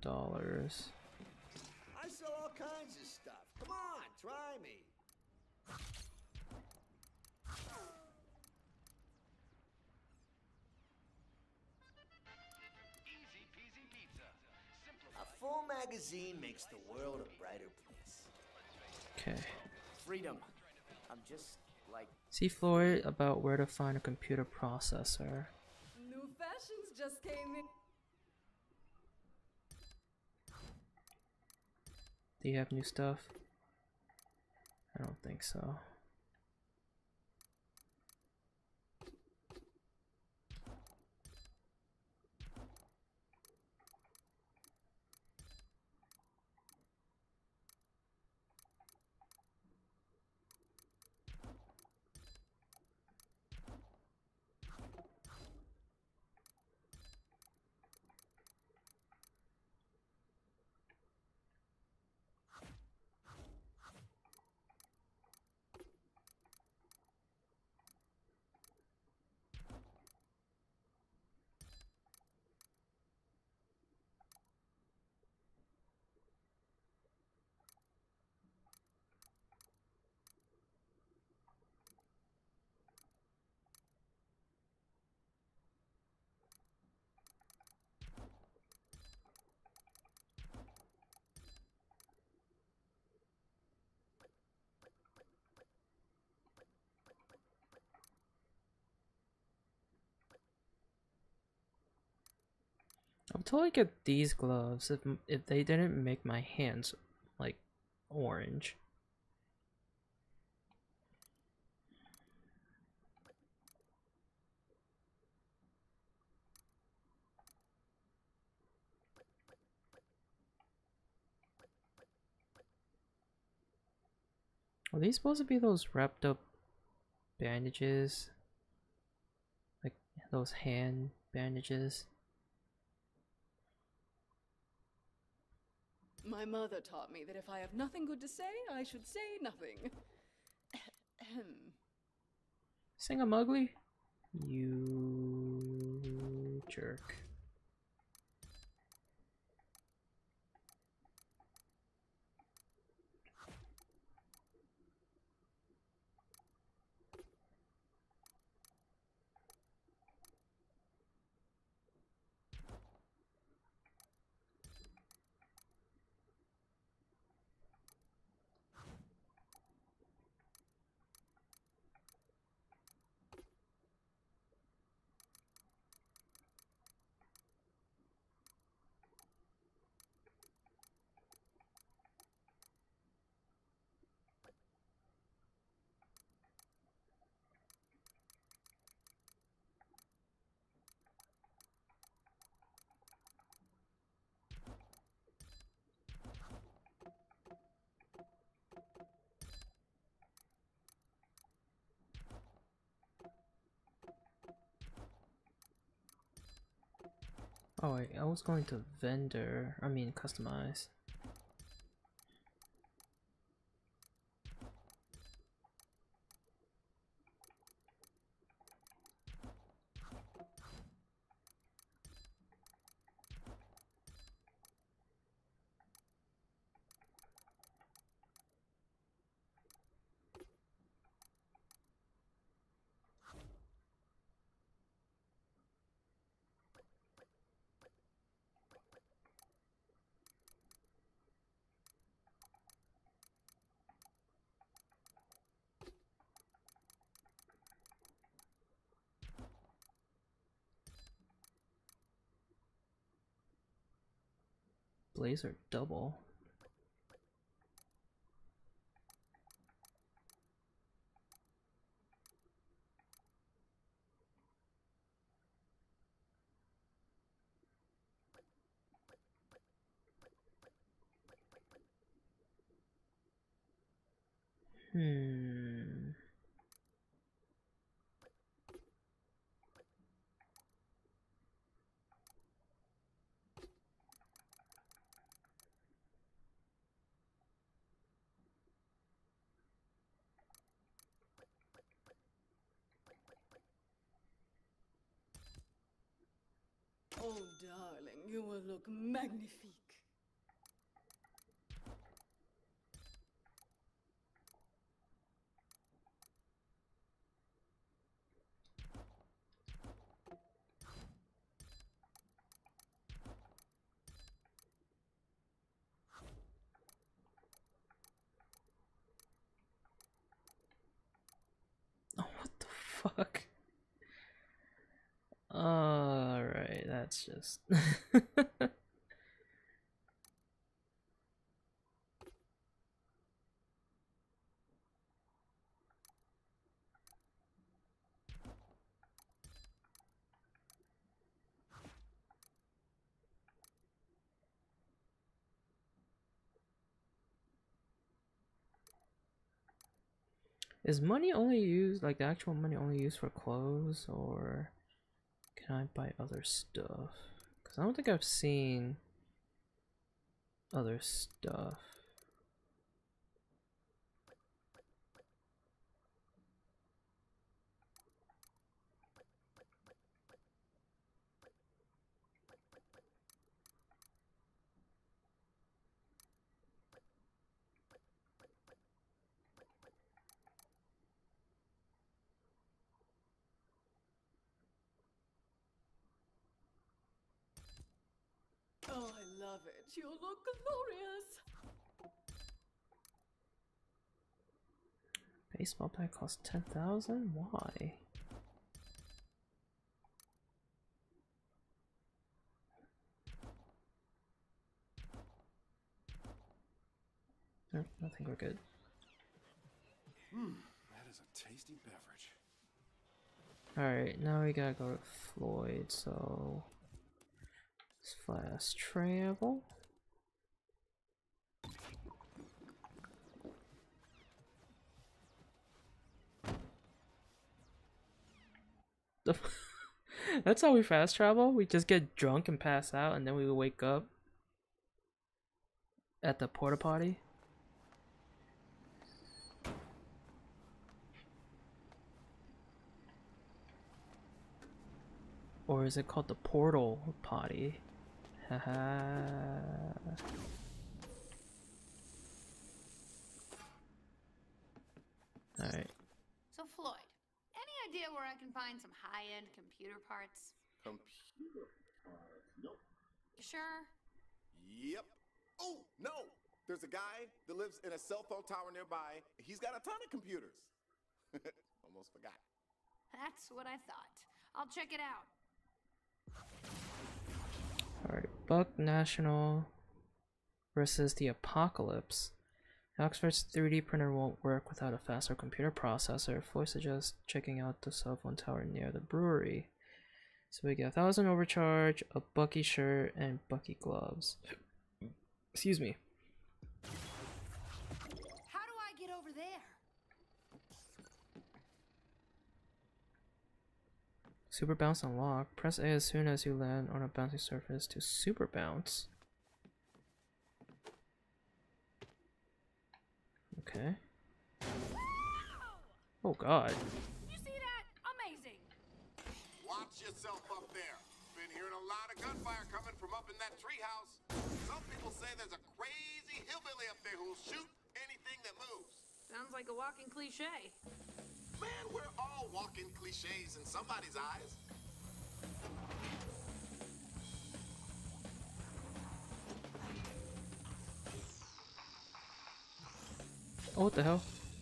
I sell all kinds of stuff. Come on, try me. A full magazine makes the world a brighter place. Okay. Freedom. I'm just like... See Floyd about where to find a computer processor. New fashions just came in. Do you have new stuff? I don't think so. I'll totally get these gloves if they didn't make my hands like orange. Are these supposed to be those wrapped up bandages? Like those hand bandages? My mother taught me that if I have nothing good to say, I should say nothing. Saying I'm ugly? You jerk. Oh wait, I was going to vendor, I mean customize. Blazer double. Oh, darling, you will look magnifique. Oh, what the fuck? Alright, that's just... Is money only used, like the actual money only used for clothes, or can I buy other stuff? Because I don't think I've seen other stuff. Oh, I love it. You look glorious. Baseball bat costs 10,000? Why? I think we're good. That is a tasty beverage. Alright, now we gotta go to Floyd, so let's fast travel. That's how we fast travel. We just get drunk and pass out, and then we wake up at the porta potty. Or is it called the portal potty? Haha. Alright. So Floyd, any idea where I can find some high-end computer parts? Computer parts? Nope. You sure? Yep. Oh, no! There's a guy that lives in a cell phone tower nearby. He's got a ton of computers. Almost forgot. That's what I thought. I'll check it out. Alright, Buck National versus the Apocalypse. Oxford's 3D printer won't work without a faster computer processor. Floyd suggests checking out the cell phone tower near the brewery. So we get 1,000 overcharge, a Bucky shirt, and Bucky gloves. Excuse me. How do I get over there? Super bounce unlocked. Press A as soon as you land on a bouncing surface to super bounce. Okay. Oh god. You see that? Amazing. Watch yourself up there. Been hearing a lot of gunfire coming from up in that treehouse. Some people say there's a crazy hillbilly up there who'll shoot anything that moves. Sounds like a walking cliche. Man, we're all walking cliches in somebody's eyes. Oh, what the hell?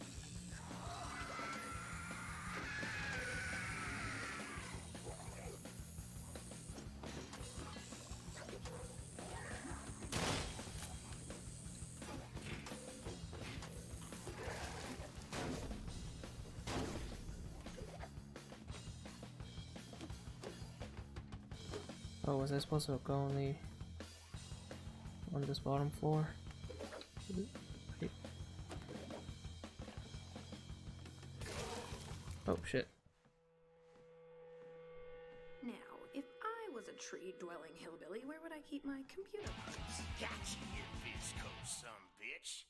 Oh, was I supposed to go only on this bottom floor? Oh shit. Now, if I was a tree-dwelling hillbilly, where would I keep my computer parts? Gotcha, you Visco son bitch.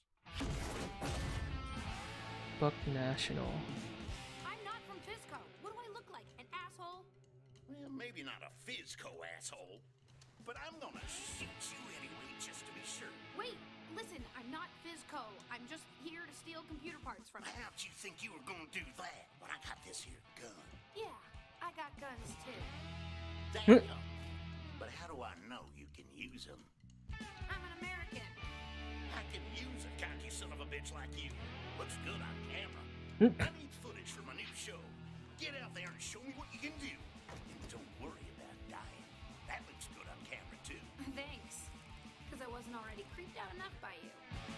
Buck National. I'm not from Fisco. What do I look like? An asshole? Well, maybe not a Fizco asshole, but I'm gonna shoot you anyway just to be sure. Wait, listen, I'm not Fisco. I'm just here to steal computer parts from you. How'd you think you were gonna do that? Well, I got this here gun. Yeah, I got guns too. Damn. But how do I know you can use them? I'm an American. I can use a cocky son of a bitch like you. Looks good on camera. I need footage for my new show. Get out there and show me what you can do. And don't worry about dying. That looks good on camera too. Thanks. Because I wasn't already creeped out enough by you.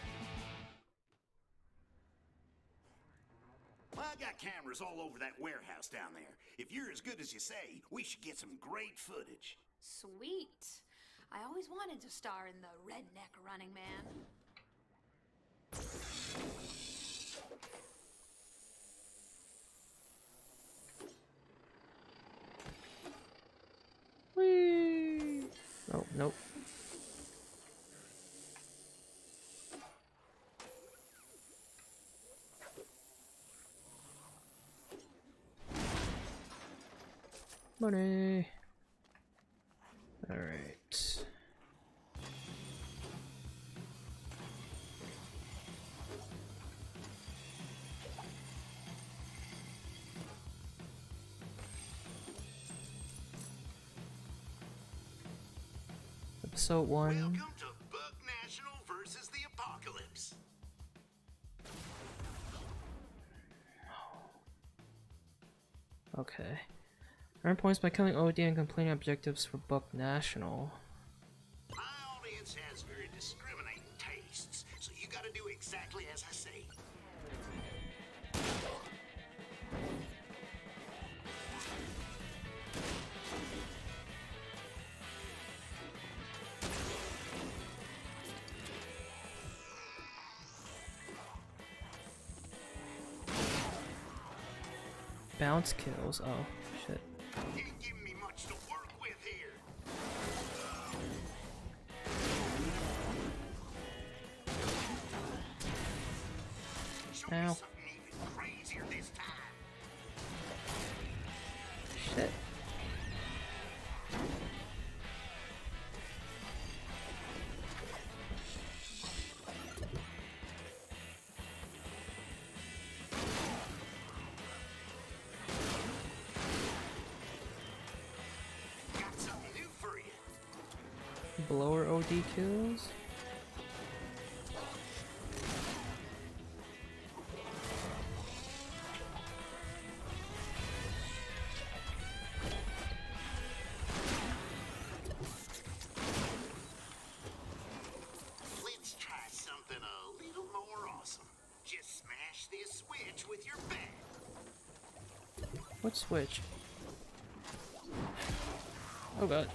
Well, I got cameras all over that warehouse down there. If you're as good as you say, we should get some great footage. Sweet. I always wanted to star in the Redneck Running Man. Whee! Oh, nope. Money. All right. Episode 1. Welcome to Buck National versus the Apocalypse. Okay. Earn points by killing OD and completing objectives for Buck National. My audience has very discriminating tastes, so you gotta do exactly as I say. Bounce kills. Oh, shit. You ain't giving me much to work with here. Show me Ow. something even crazier this time. Shit. Got something new for you. Blower OD kills. Let's try something a little more awesome. Just smash this switch with your bat. What switch? Oh god.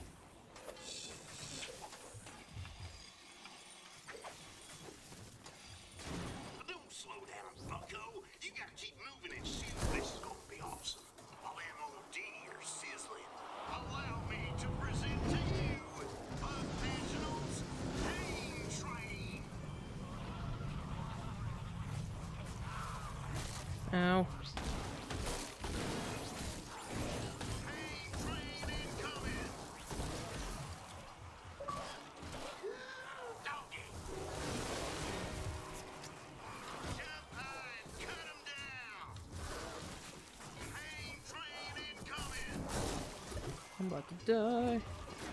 Don't slow down, bucko. You gotta keep moving and shoot. This is gonna be awesome. I'll MOD your sizzling. Allow me to present to you Bug National's Pain Train. Ow. Pain Train incoming. Doggy. Jump high and cut 'em down. Pain Train incoming. I'm about to die.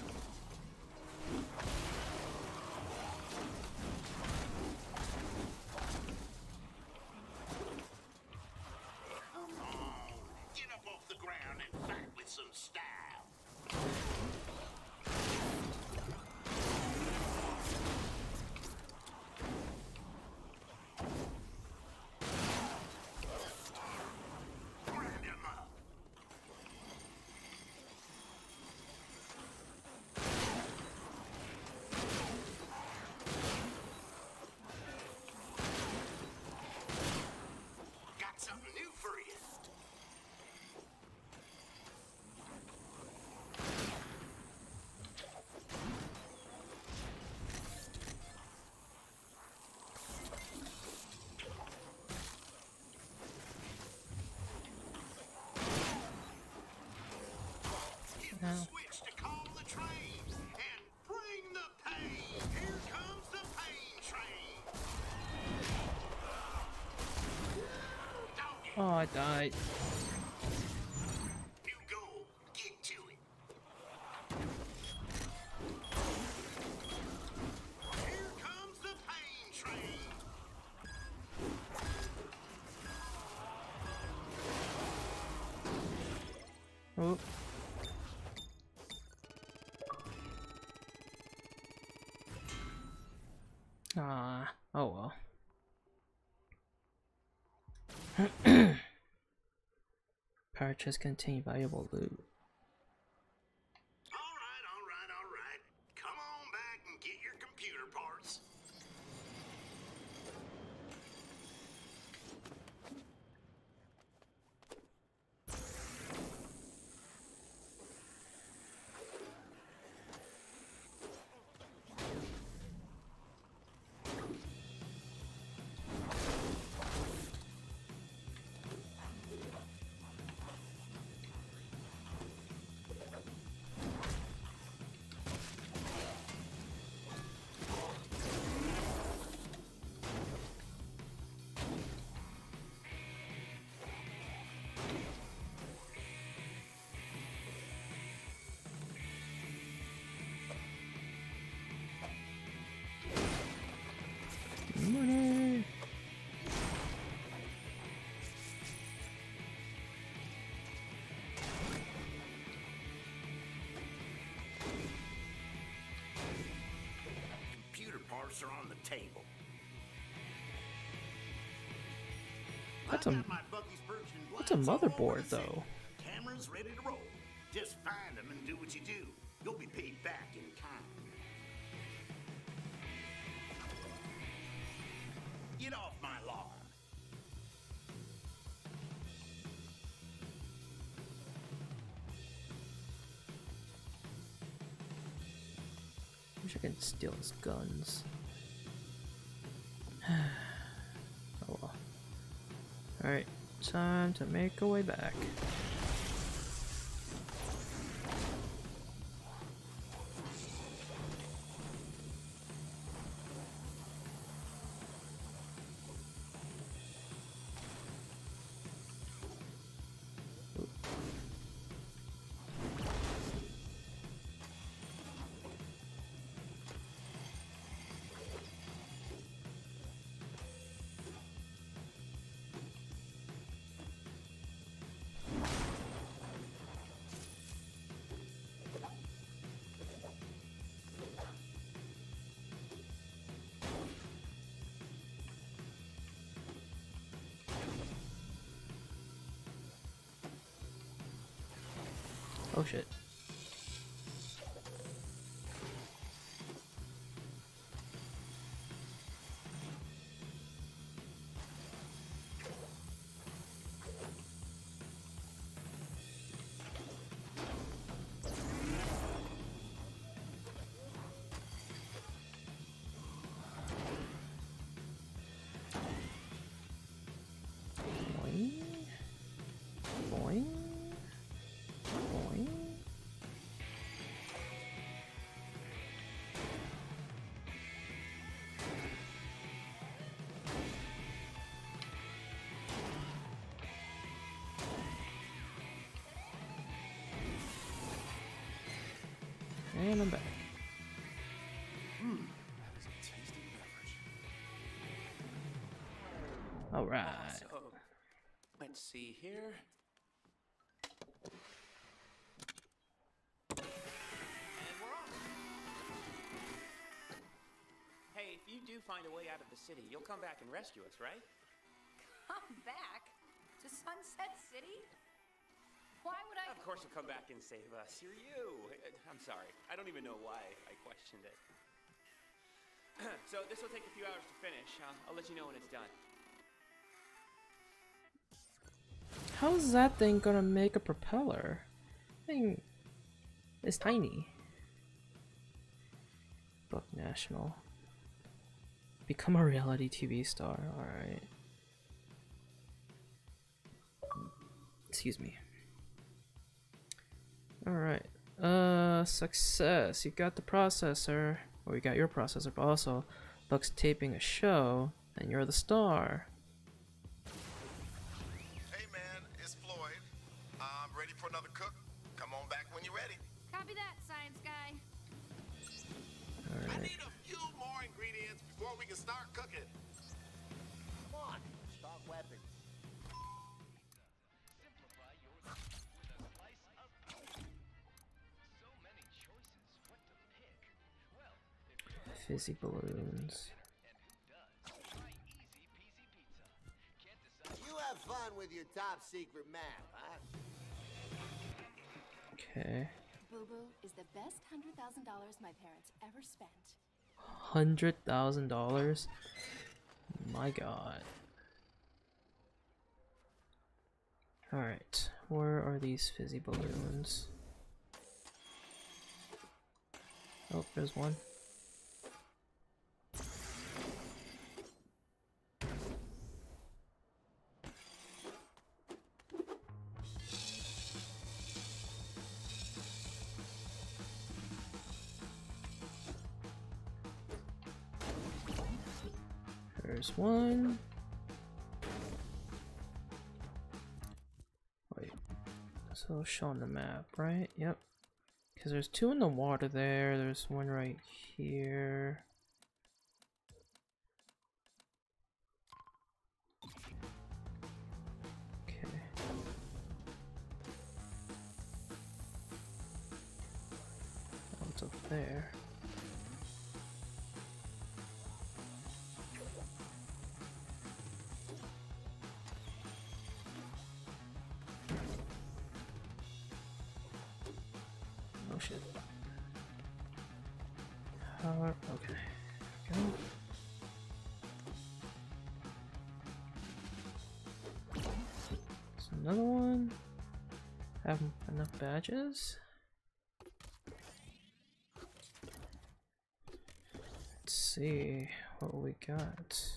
Come on, get up off the ground and fight with some style. Grind 'em up. Got something new for you. Hit the Ow. switch to calm the train and bring the pain. Here comes the pain train. Doggy. Oh, I died. New goal. Get to it. Here comes the pain train. Oh. Ah. Oh well. Purchase contain valuable loot. All right. Come on back and get your computer parts. Money. Computer parts are on the table. That's a motherboard though. Camera's ready to roll. Just find them and do what you do. You'll be paid back in kind. Get off my lawn. Wish I could steal his guns. Oh well. Alright, time to make our way back. Oh shit. Boing. Boing. Boing. And I'm back. That is a tasty beverage. All right. So, let's see here. And we're off. Hey, if you do find a way out of the city, you'll come back and rescue us, right? Come back? To Sunset City? Why would I? Of course you'll come back and save us. You're you. I'm sorry. I don't even know why I questioned it. So this will take a few hours to finish. I'll let you know when it's done. How's that thing gonna make a propeller? Thing is tiny. Buck National. Become a reality TV star. Alright. Excuse me. Alright. Success. You got the processor. Or you got your processor, but also Buck's taping a show, and you're the star. Hey man, it's Floyd. I'm ready for another cook. Come on back when you're ready. Copy that, science guy. I Alright. need a few more ingredients before we can start cooking. Come on, start weapons. Fizzy balloons. You have fun with your top secret map, huh? Okay. Boo Boo is the best $100,000 my parents ever spent. $100,000? My god. Alright, where are these fizzy balloons? Oh, there's one. There's one. Wait. So show on the map, right? Yep. Because there's two in the water there. There's one right here. Okay. What's up there? Oh shit. Okay. Go. There's another one. Have enough badges? Let's see what we got.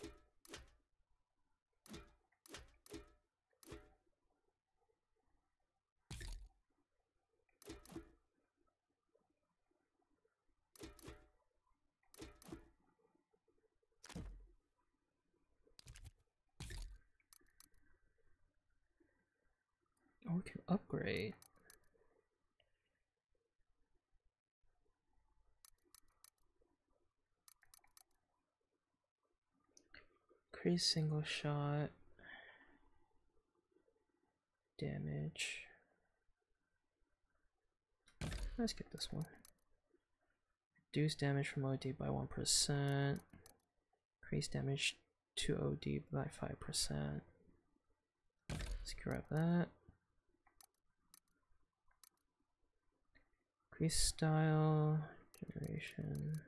Oh, we can upgrade. Increase single shot damage. Let's get this one. Reduce damage from OD by 1%. Increase damage to OD by 5%. Let's grab that. Increase style, generation.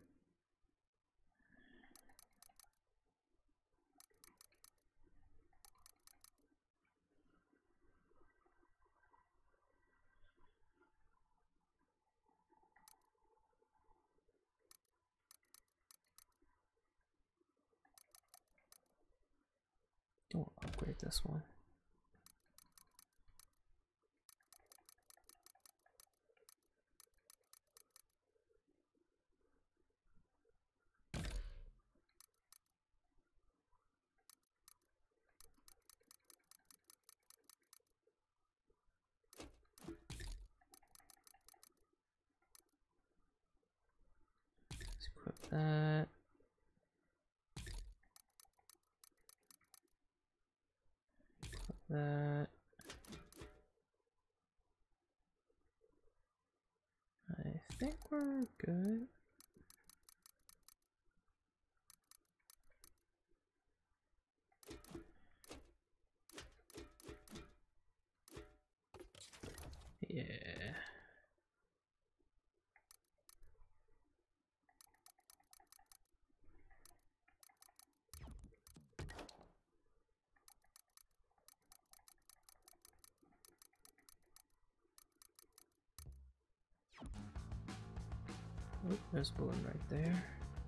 Don't upgrade this one. Let's equip that. Equip that. I think we're good. Yeah. Oh, there's a balloon right there.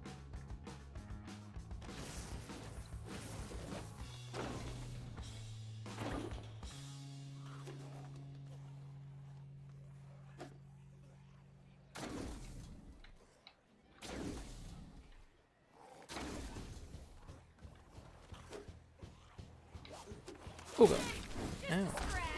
Oh god. Ow.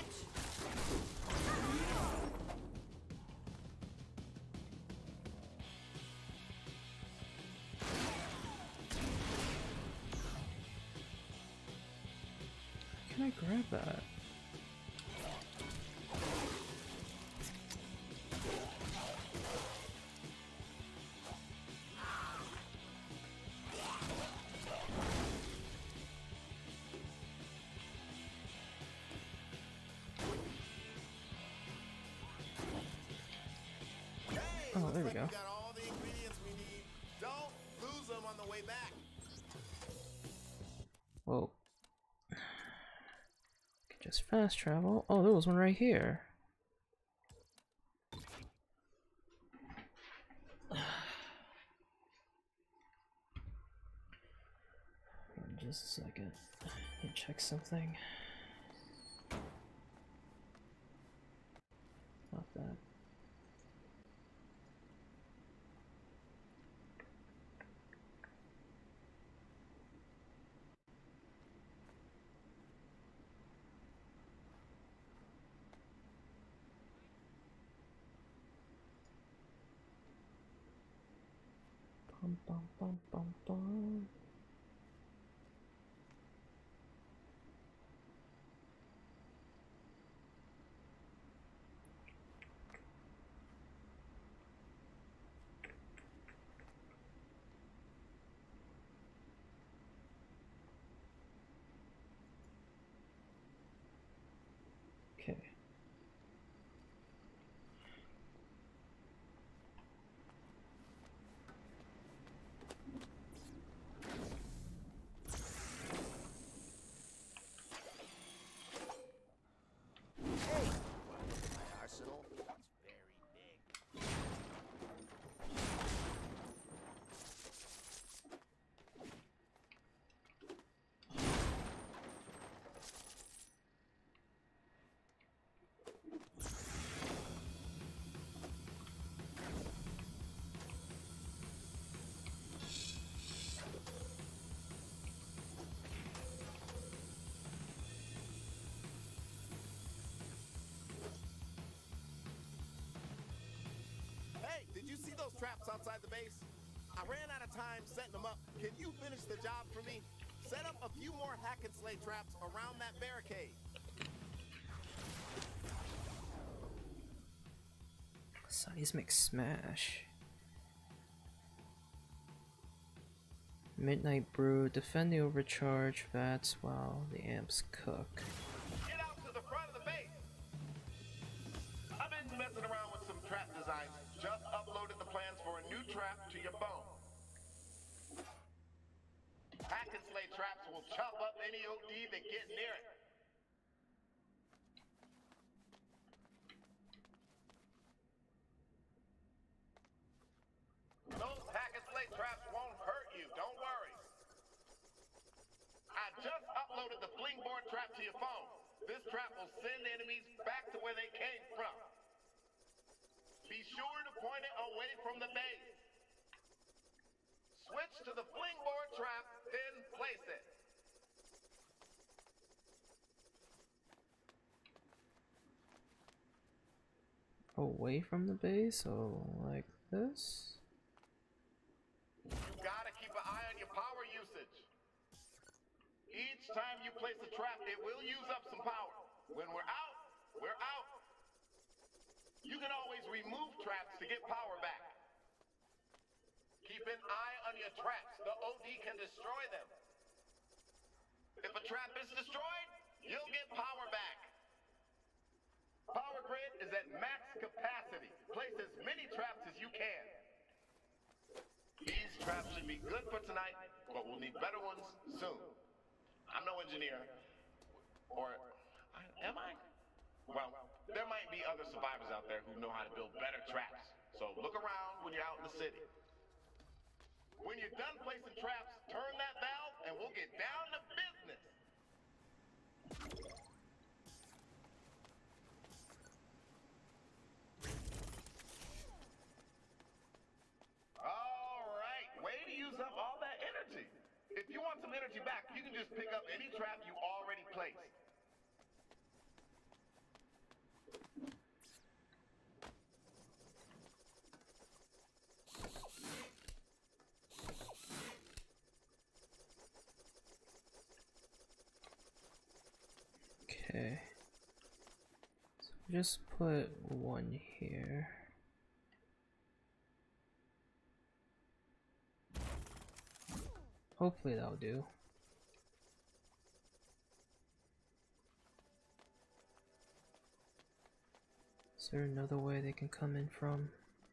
Can I grab that? Oh, there we go. Got all the ingredients we need. Don't lose them on the way back. Whoa. Could just fast travel. Oh, there was one right here. Just a second. Let me check something. Not that. Bum bum bum bum bum. Okay. traps outside the base? I ran out of time setting them up. Can you finish the job for me? Set up a few more hack and slay traps around that barricade. Seismic smash. Midnight brew. Defend the overcharge vats while the amps cook. Get out to the front of the base. I've been messing around with some trap designs. Just uploaded the plans for a new trap to your phone. Hack and slay traps will chop up any OD that get near it. Those hack and slay traps won't hurt you, don't worry. I just uploaded the fling board trap to your phone. This trap will send enemies back to where they came from. Be sure to point it away from the base. Switch to the fling board trap, then place it. Away from the base, so like this? You gotta keep an eye on your power usage. Each time you place a trap, it will use up some power. When we're out, we're out. You can always remove traps to get power back. Keep an eye on your traps. The OD can destroy them. If a trap is destroyed, you'll get power back. Power grid is at max capacity. Place as many traps as you can. These traps should be good for tonight, but we'll need better ones soon. I'm no engineer. Or, am I? Well, there might be other survivors out there who know how to build better traps. So look around when you're out in the city. When you're done placing traps, turn that valve and we'll get down to business. All right, way to use up all that energy. If you want some energy back, you can just pick up any trap you already placed. Okay. So just put one here. Hopefully that'll do. Is there another way they can come in from?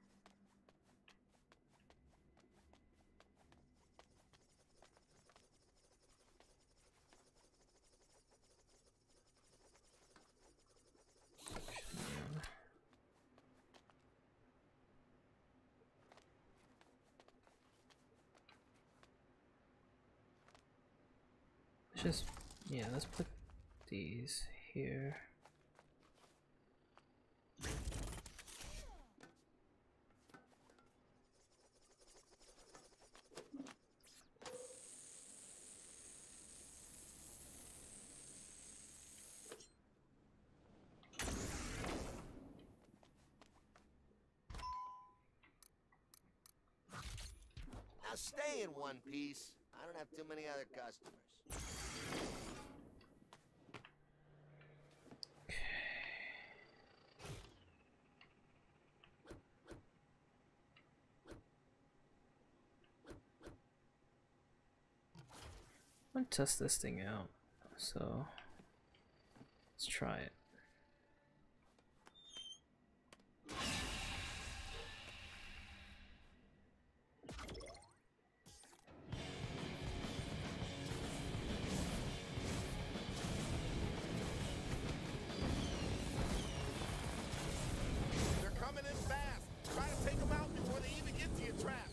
Just, yeah, let's put these here. Now stay in one piece. I don't have too many other customers. I'm gonna test this thing out, so let's try it. They're coming in fast. Try to take them out before they even get to your trap.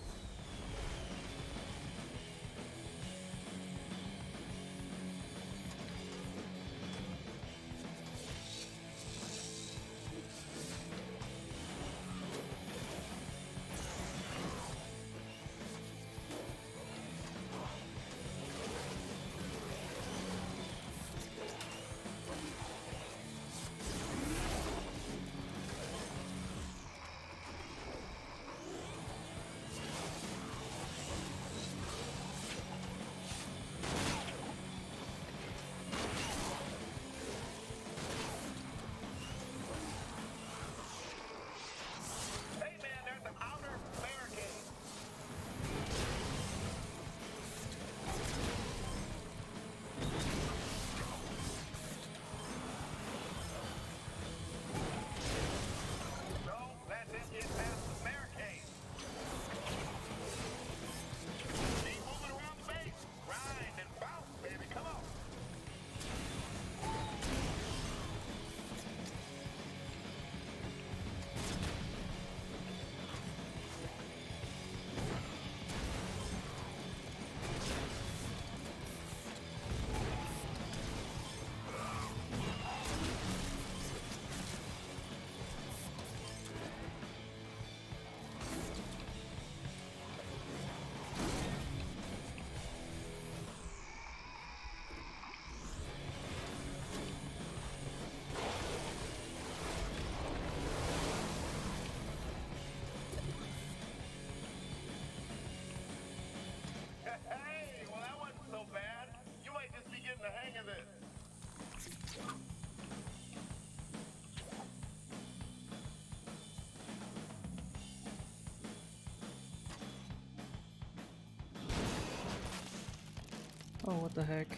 Oh, what the heck?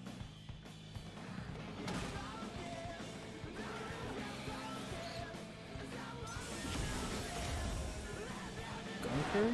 Gunker?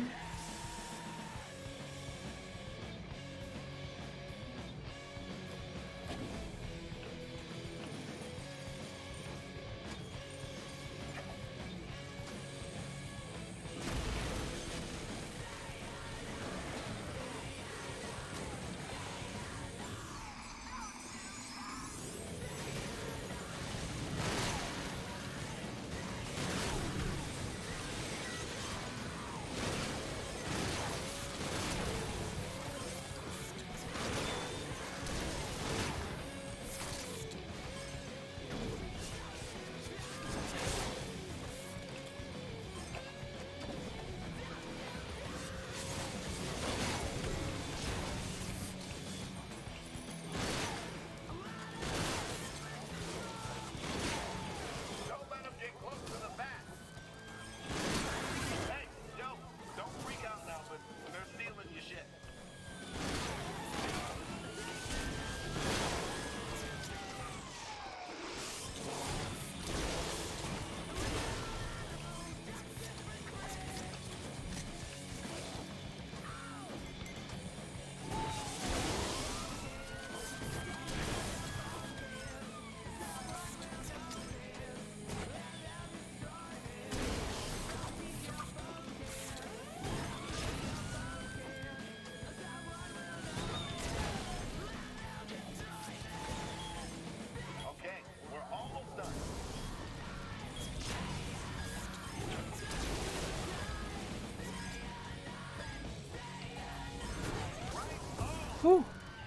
Whew.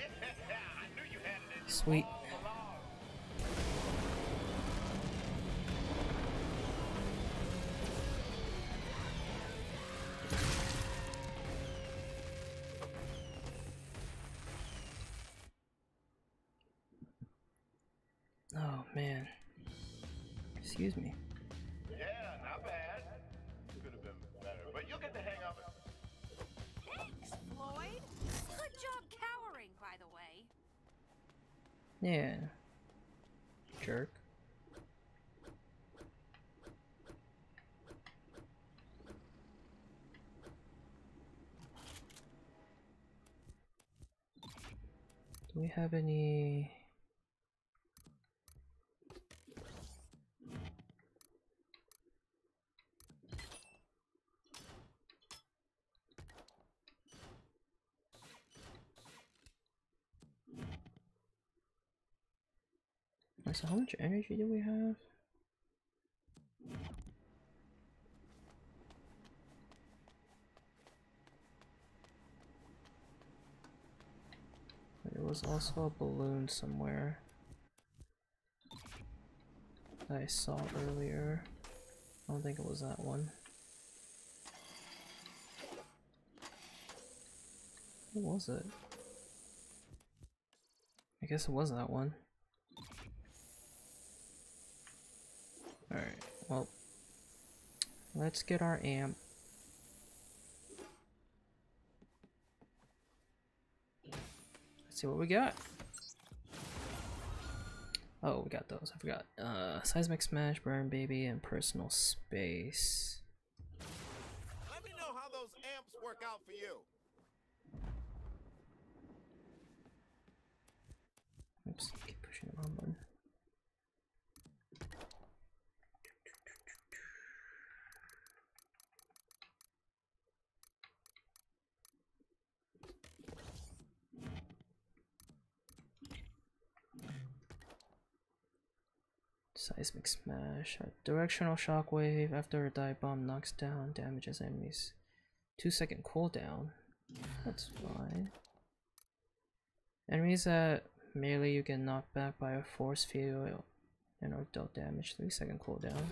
Sweet. Oh man. Excuse me. Yeah, not bad. Could have been better, but you'll get the hang of it. Thanks, Floyd. Good job cowering, by the way. Yeah. Jerk. Do we have any... So how much energy do we have? There was also a balloon somewhere that I saw earlier. I don't think it was that one. What was it? I guess it was that one. Alright, well, let's get our amp. Let's see what we got. Oh, we got those, I forgot. Seismic Smash, Burn Baby, and Personal Space. Let me know how those amps work out for you. Oops, keep pushing the wrong button. Seismic Smash. A directional shockwave after a dive bomb knocks down, damages enemies. 2-second cooldown. That's fine. Enemies that melee you get knocked back by a force field and or dealt damage. 3-second cooldown.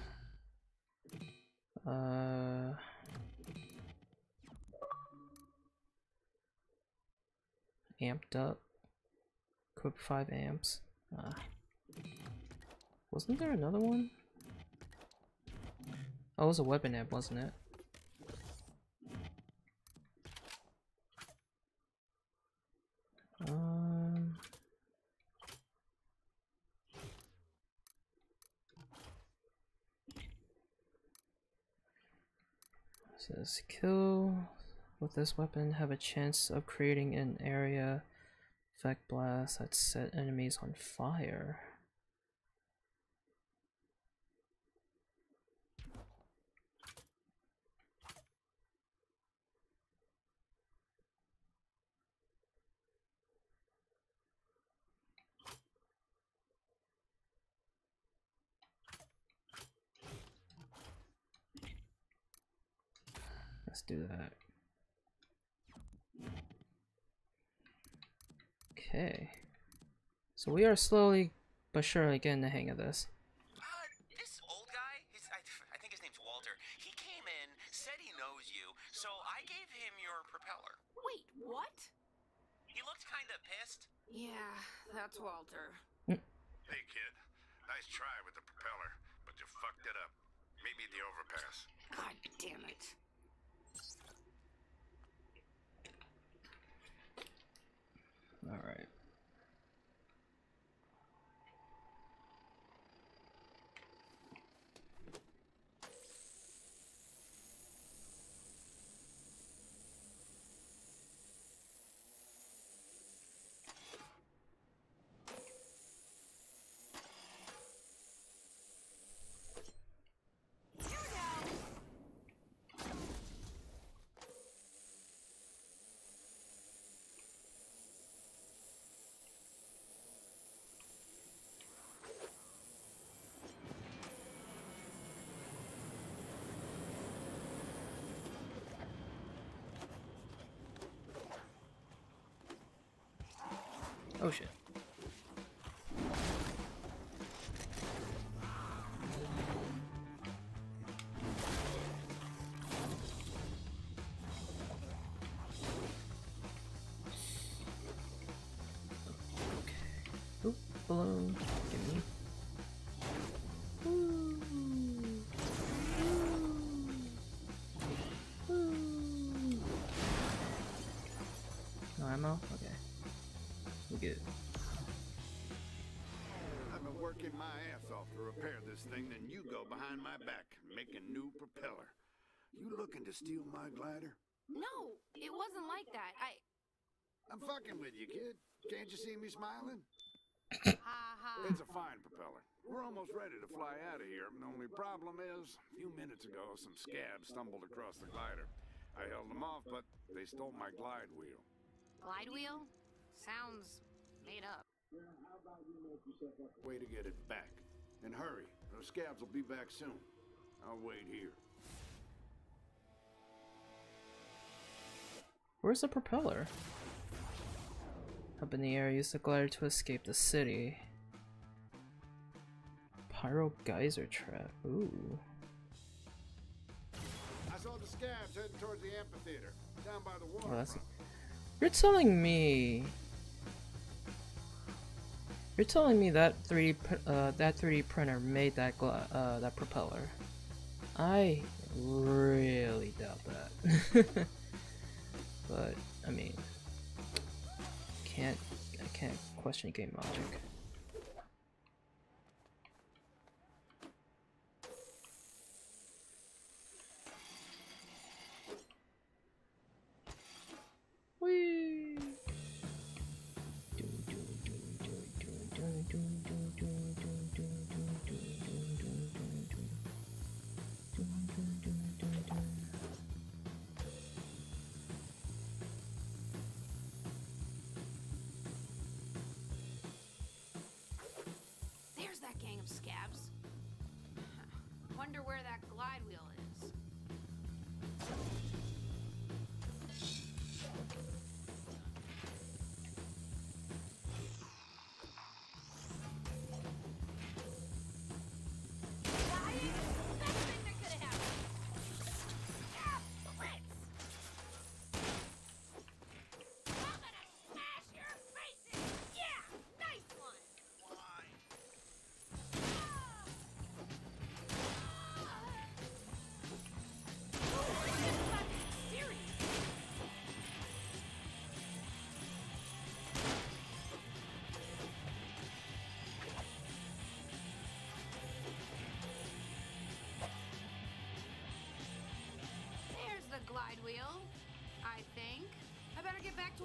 Amped up. Equip 5 amps. Wasn't there another one? Oh, it was a weapon amp, wasn't it? Says kill with this weapon have a chance of creating an area effect blast that set enemies on fire. Let's do that. Okay. So we are slowly but surely getting the hang of this. This old guy, I think his name's Walter, he came in, said he knows you, so I gave him your propeller. Wait, what? He looked kinda pissed. Yeah, that's Walter. Hey, kid. Nice try with the propeller, but you fucked it up. Meet me at the overpass. God damn it. All right. Oh shit. Okay. Oop, balloon. Give me. No ammo? Okay. We good. I've been working my ass off to repair this thing, then you go behind my back, making new propeller. You looking to steal my glider? No, it wasn't like that. I'm fucking with you, kid. Can't you see me smiling? Ha ha. It's a fine propeller. We're almost ready to fly out of here. The only problem is, a few minutes ago, some scabs stumbled across the glider. I held them off, but they stole my glide wheel. Glide wheel? Sounds made up. Way to get it back. And hurry. Those scabs will be back soon. I'll wait here. Where's the propeller? Up in the air, use the glider to escape the city. Pyro geyser trap. Ooh. I saw the scabs heading towards the amphitheater, down by the water. Oh, that's... You're telling me that 3D printer made that that propeller? I really doubt that. But I mean, I can't question game logic. Whee! There's that gang of scabs. Wonder where that glide wheel is.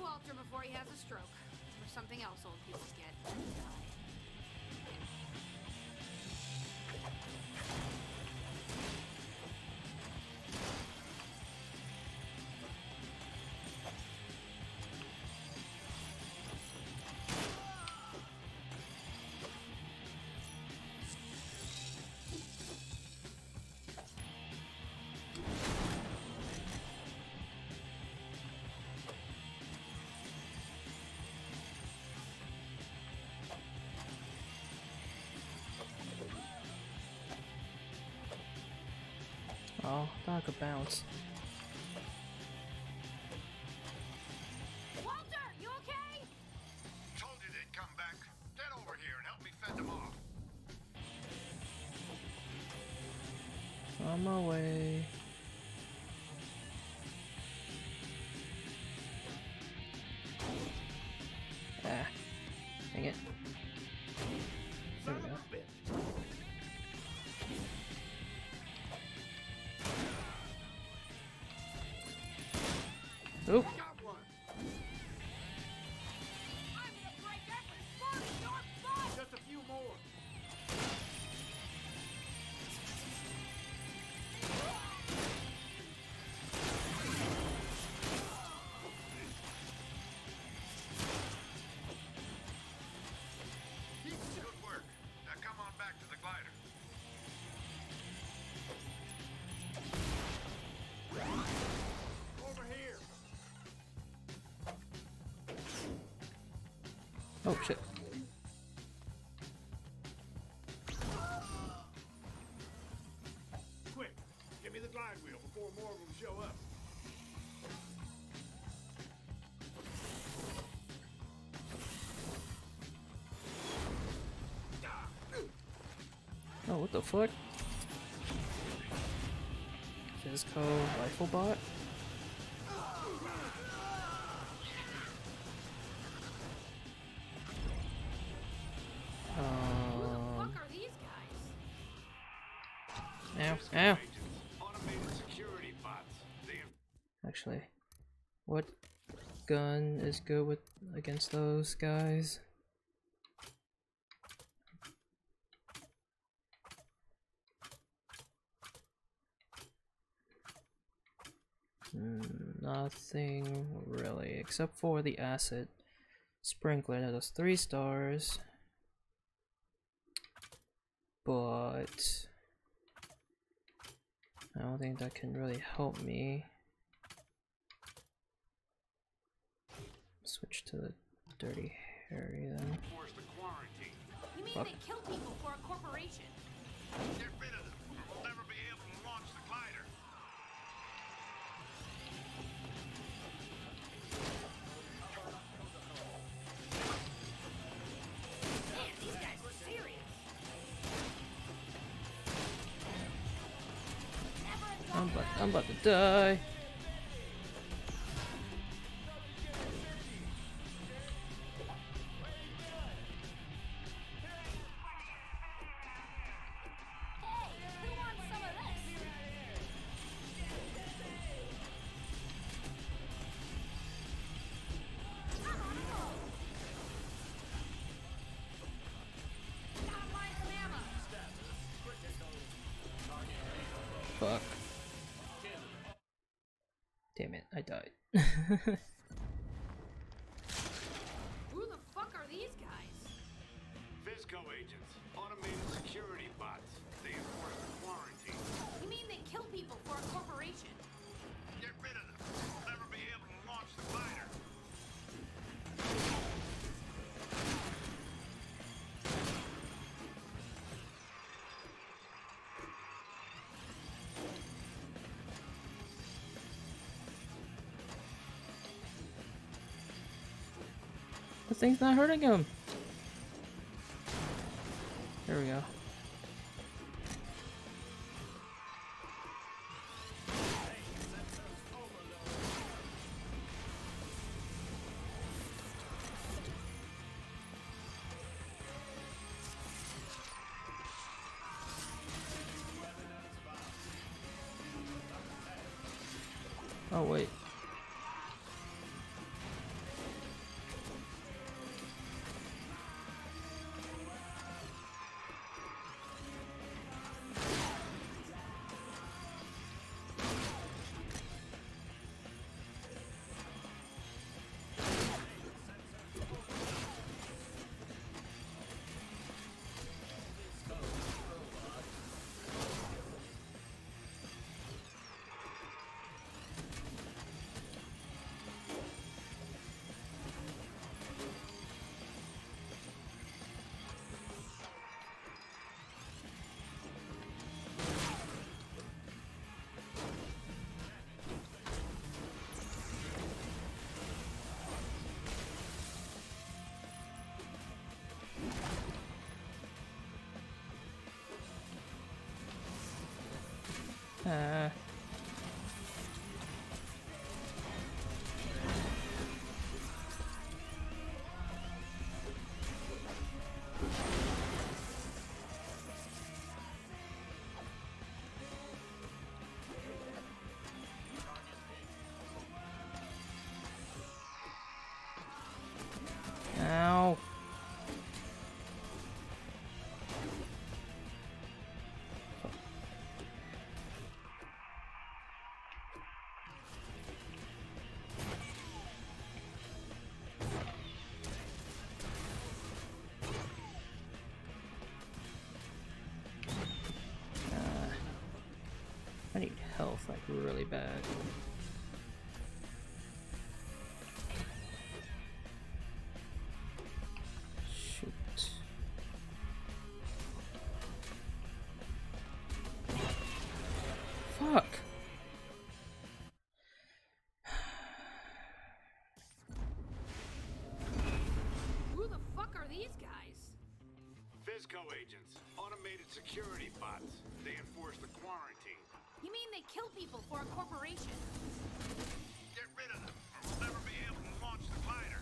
Walter before he has a stroke. Or something else old people get when they die. Oh, that could bounce. Walter, you okay? Told you they'd come back. Get over here and help me fend them off. On my way. Ah, dang it. There we go. Oop. Just a few more. Good work. Now come on back to the glider. Over here. Oh shit. Quick, give me the glide wheel before more of them show up. Oh, what the fuck? Fizco rifle bot? What are these guys? Ow, ow. Automated security bots. Actually, what gun is good with against those guys? Nothing really, except for the acid sprinkler that does 3 stars. But I don't think that can really help me. Switch to the Dirty Harry then. Force the quarantine. You mean Fuck. they kill people for a corporation? Get rid of them, or we'll never be able to launch the glider. Man, these guys were serious. I'm about to die. Who wants some of this? Gotta find some ammo. Fuck. Damn it, I died. Who the fuck are these guys? Fizco agents. Automated security bots. They enforce the quarantine. You mean they kill people for a corporation? Get rid of them. We'll never be able to launch the glider. The thing's not hurting him. There we go. Oh wait. Ow. I need health, like, really bad. Shoot. Fuck. Who the fuck are these guys? Fisco agents, automated security bots. They enforce the quarantine. You mean they kill people for a corporation? Get rid of them, or we'll never be able to launch the glider.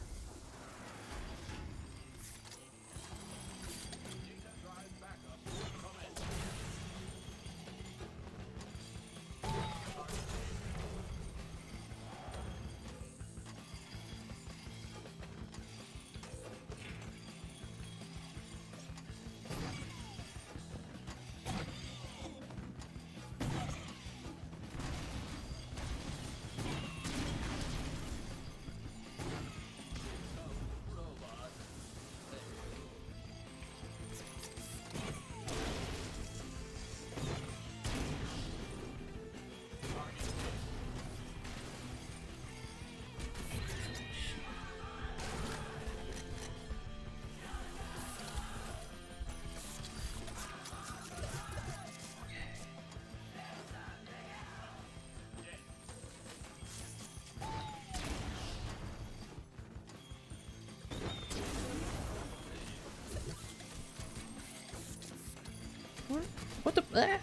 What the? Ah.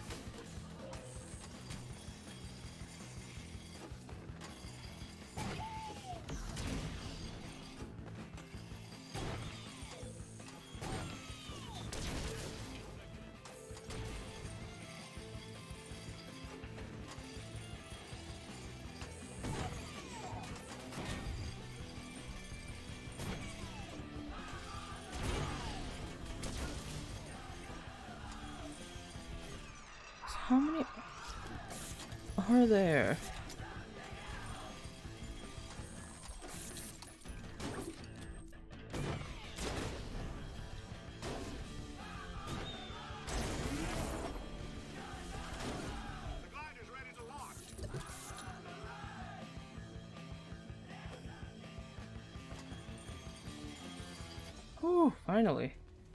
How many are there? The glider's ready to launch. Oh, finally.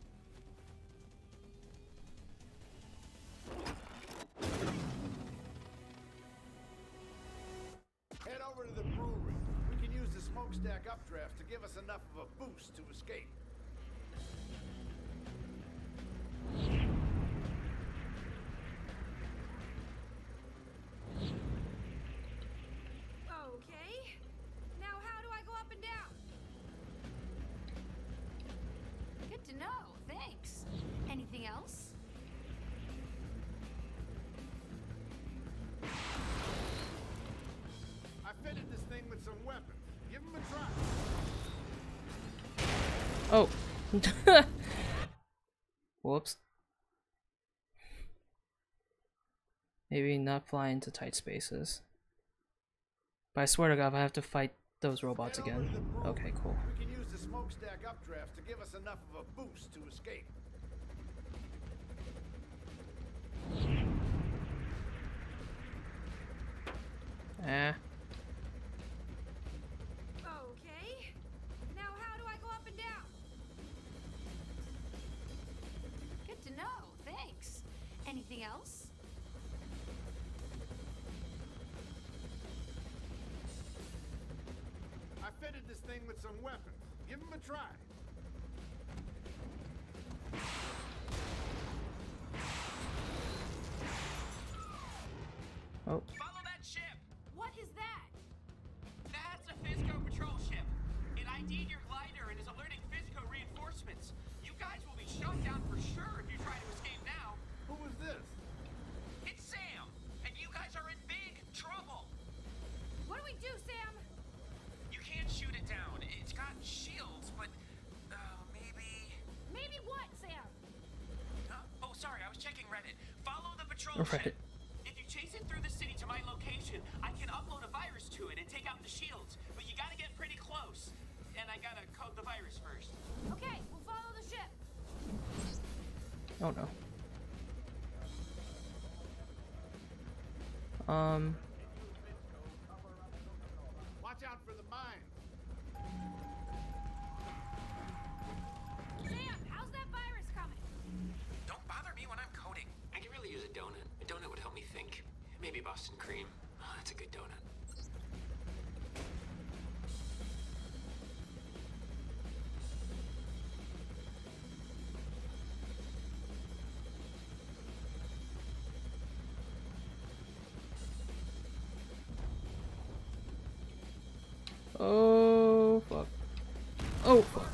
Head over to the brewery. We can use the smokestack updraft to give us enough of a boost to escape. Okay. Now how do I go up and down? Good to know. Thanks. Anything else? I fitted this thing with some weapons. Give them a try. Oh. Whoops. Maybe not fly into tight spaces. But I swear to God, if I have to fight those robots again. Okay, cool. We can use the smokestack updraft to give us enough of a boost to escape. Eh. Okay. Now how do I go up and down? Good to know. Thanks. Anything else? I fitted this thing with some weapons. Give them a try. Oh. Follow that ship. What is that? That's a Fizco patrol ship. It ID'd your glider and is alerting Fizco reinforcements. You guys will be shot down for sure if you try to escape now. Who is this? It's Sam, and you guys are in big trouble. What do we do, Sam? You can't shoot it down. It's got shields, but maybe. Maybe what, Sam? Oh, sorry, I was checking Reddit. Follow the patrol Reddit. ship. If you chase it through the city to my location, I can upload a virus to it and take out the shields. But you gotta get pretty close. And I gotta code the virus first. Okay, we'll follow the ship. Oh no. Watch out for the mines. Sam, how's that virus coming? Don't bother me when I'm coding. I could really use a donut. A donut would help me think. Maybe Boston cream. Oh, that's a good donut. Oh fuck. Oh fuck.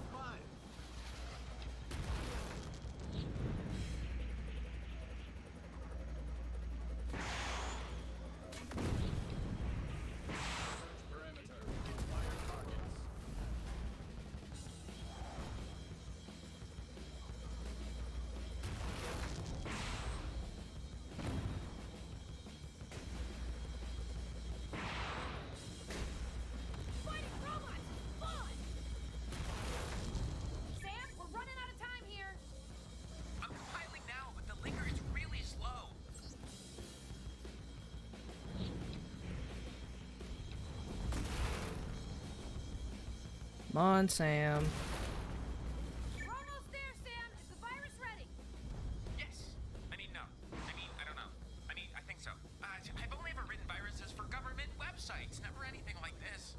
Fighting robots! Fun! Sam, we're running out of time here. I'm compiling now, but the linker is really slow. Come on, Sam. We're almost there, Sam. Is the virus ready? Yes. I mean, no. I mean, I don't know. I mean, I think so. I've only ever written viruses for government websites, never anything like this.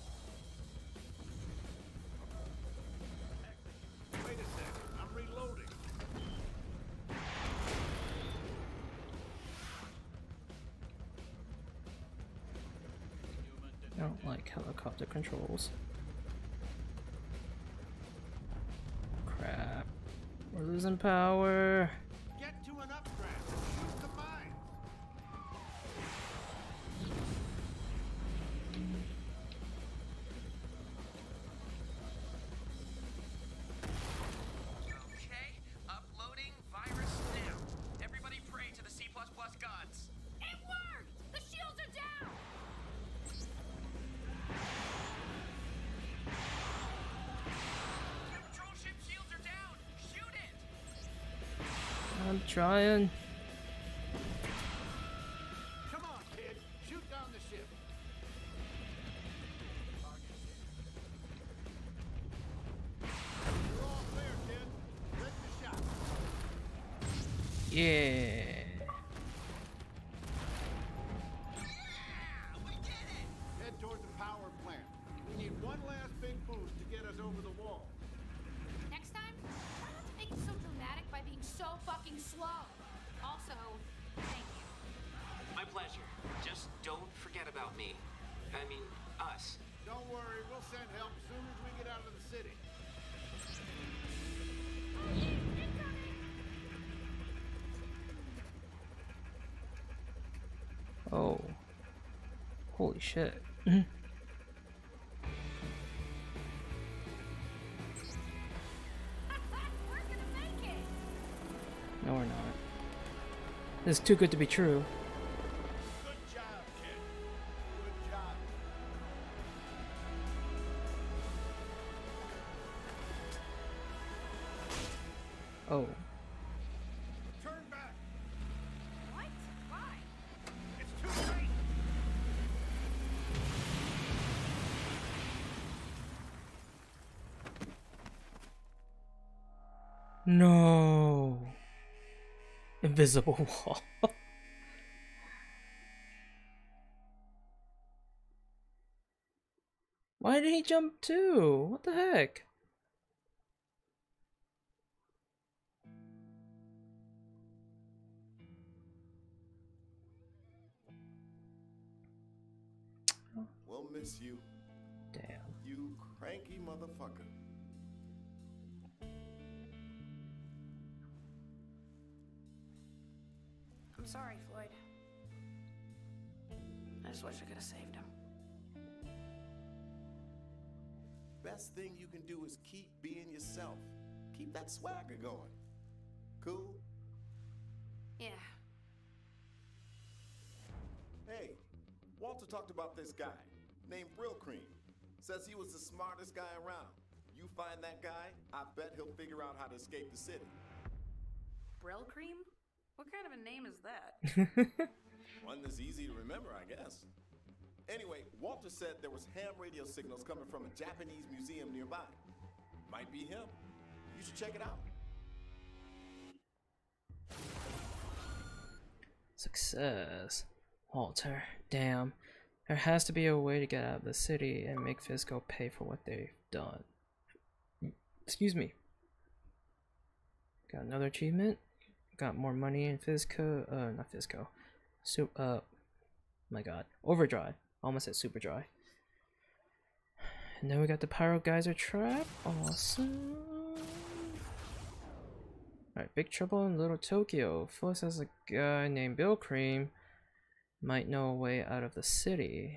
Wait a second. I'm reloading. I don't like helicopter controls. Crap. We're losing power. Get to an updraft. Shoot the mines. Okay, uploading virus now. Everybody pray to the C++ gods. It worked! The shields are down! The patrol ship shields are down. Shoot it. I'm trying. Come on, kid. Shoot down the ship. You're all clear, kid. Ready to shot. Yeah. Head toward the power plant. We need one last big boost to get us over the wall. Next time, try not to make it so dramatic by being so fucking slow. Also, thank you. My pleasure. Just don't forget about me. I mean, us. Don't worry, we'll send help as soon as we get out of the city. Oh. Holy shit. We're gonna make it! No, we're not. This is too good to be true. Good job, kid. Good job. Oh. Turn back. What? Why? It's too late. No. Invisible wall. Why did he jump too? What the heck? we'll miss you. Damn. You cranky motherfucker. I'm sorry, Floyd. I just wish I could have saved him. Best thing you can do is keep being yourself. Keep that swagger going. Cool? Yeah. Hey, Walter talked about this guy named Brill Cream. Says he was the smartest guy around. You find that guy, I bet he'll figure out how to escape the city. Brill Cream? What kind of a name is that? One that's easy to remember, I guess. Anyway, Walter said there was ham radio signals coming from a Japanese museum nearby. Might be him. You should check it out. Success. Walter. Damn. There has to be a way to get out of the city and make Fizco pay for what they've done. Excuse me. Got another achievement. Got more money in Fizco. Not Fizco. My god. Overdrive. Almost said Super Dry. And then we got the Pyro Geyser Trap. Awesome. Alright, Big Trouble in Little Tokyo. Phyllis has a guy named Bill Cream. Might know a way out of the city.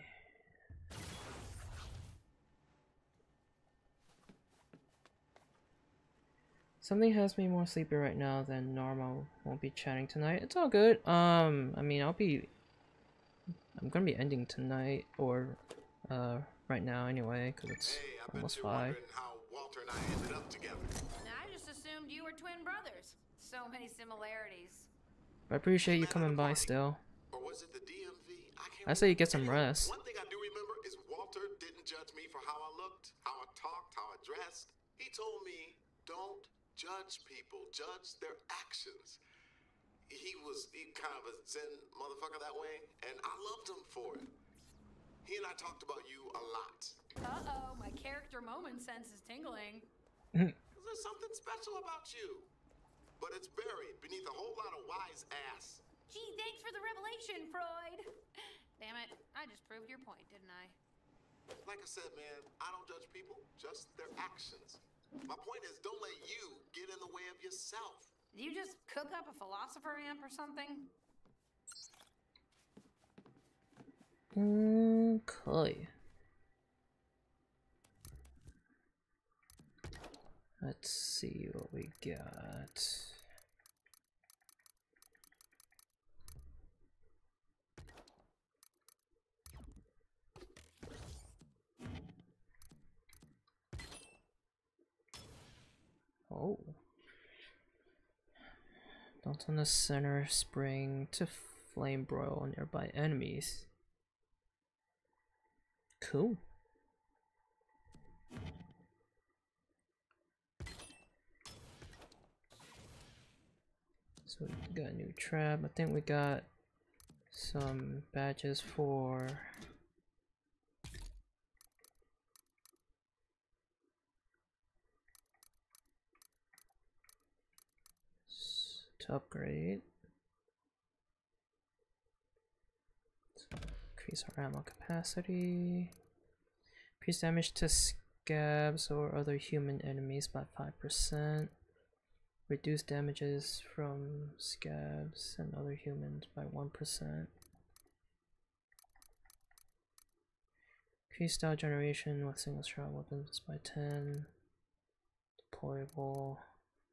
Something has me more sleepy right now than normal. Won't be chatting tonight. It's all good. I mean, I'm gonna be ending tonight or right now anyway, because it's almost 5. How Walter and I ended up together. I just assumed you were twin brothers. So many similarities. I appreciate you coming by still. Or was it the DMV? I say you get some rest. One thing I do remember is Walter didn't judge me for how I looked, how I talked, how I dressed. He told me, don't judge people, judge their actions. He kind of a zen motherfucker that way, and I loved him for it. He and I talked about you a lot. Uh-oh, my character moment sense is tingling. There's something special about you. But it's buried beneath a whole lot of wise ass. Gee, thanks for the revelation, Freud. Damn it, I just proved your point, didn't I? Like I said, man, I don't judge people, just their actions. My point is, don't let you get in the way of yourself. Did you just cook up a philosopher amp or something? Okay. Let's see what we got. Oh. Don't on the center spring to flame broil nearby enemies. Cool. So we got a new trap. I think we got some badges for to upgrade. Increase our ammo capacity. Increase damage to scabs or other human enemies by 5%. Reduce damages from scabs and other humans by 1%. Increase style generation with single shot weapons by 10. Deployable.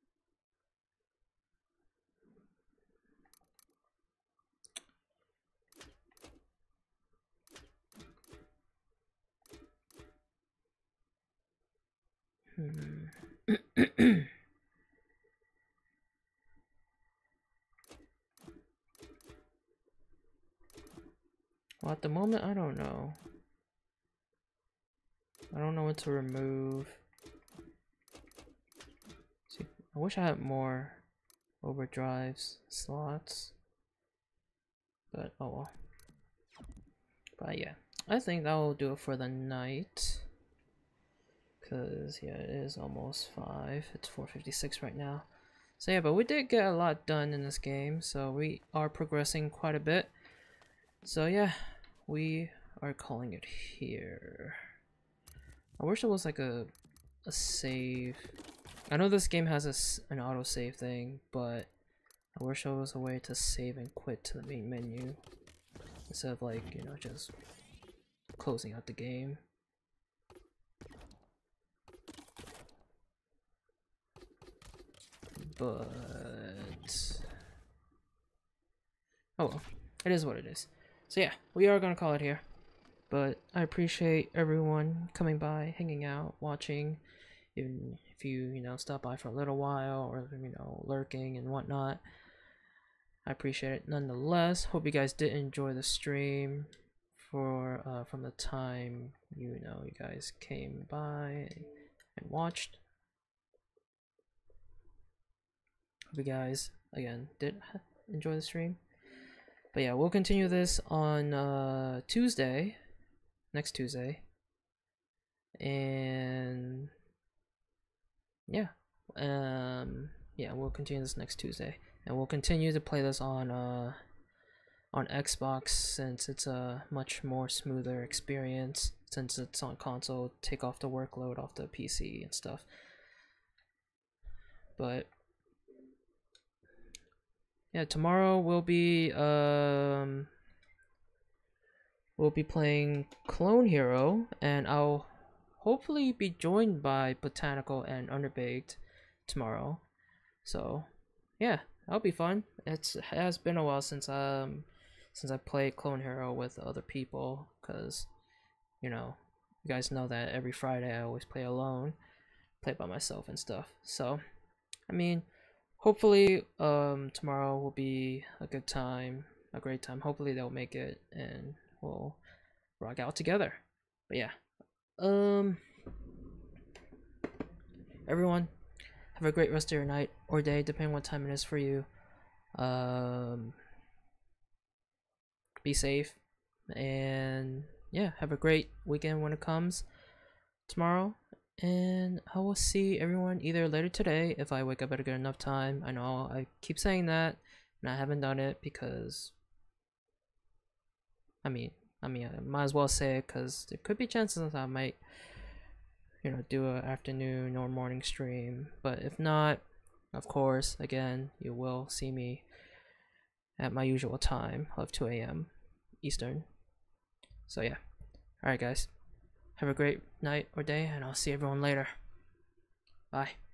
Well, at the moment, I don't know. I don't know what to remove. See, I wish I had more overdrives slots, but oh well. But yeah, I think that will do it for the night. Cause yeah, it is almost 5. It's 4:56 right now. So yeah, but we did get a lot done in this game, so we are progressing quite a bit. So yeah, we are calling it here. I wish there was like a save. I know this game has an autosave thing, but I wish there was a way to save and quit to the main menu instead of, like, you know, just closing out the game. But oh well, it is what it is. So yeah, we are gonna call it here. But I appreciate everyone coming by, hanging out, watching, even if you know, stop by for a little while or, you know, lurking and whatnot. I appreciate it nonetheless. Hope you guys did enjoy the stream for from the time you guys came by and watched. Hope you guys again did enjoy the stream. But yeah, we'll continue this on Tuesday, next Tuesday, and yeah, we'll continue this next Tuesday, and we'll continue to play this on Xbox since it's a much more smoother experience. Since it's on console, take off the workload off the PC and stuff. But yeah, tomorrow we'll be playing Clone Hero, and I'll hopefully be joined by Botanical and Underbaked tomorrow. So yeah, that'll be fun. It has been a while since I played Clone Hero with other people, because you know, you guys know that every Friday I always play alone, play by myself and stuff. So I mean, hopefully tomorrow will be a good time, a great time. Hopefully they'll make it and we'll rock out together. But yeah, everyone have a great rest of your night or day, depending what time it is for you. Be safe, and yeah, have a great weekend when it comes tomorrow. And I will see everyone either later today if I wake up at a good enough time. I know I keep saying that and I haven't done it because I mean I might as well say it, because there could be chances I might, you know, do an afternoon or morning stream. But if not, of course, again, you will see me at my usual time of 2 AM Eastern. So yeah, alright guys, have a great night or day, and I'll see everyone later. Bye.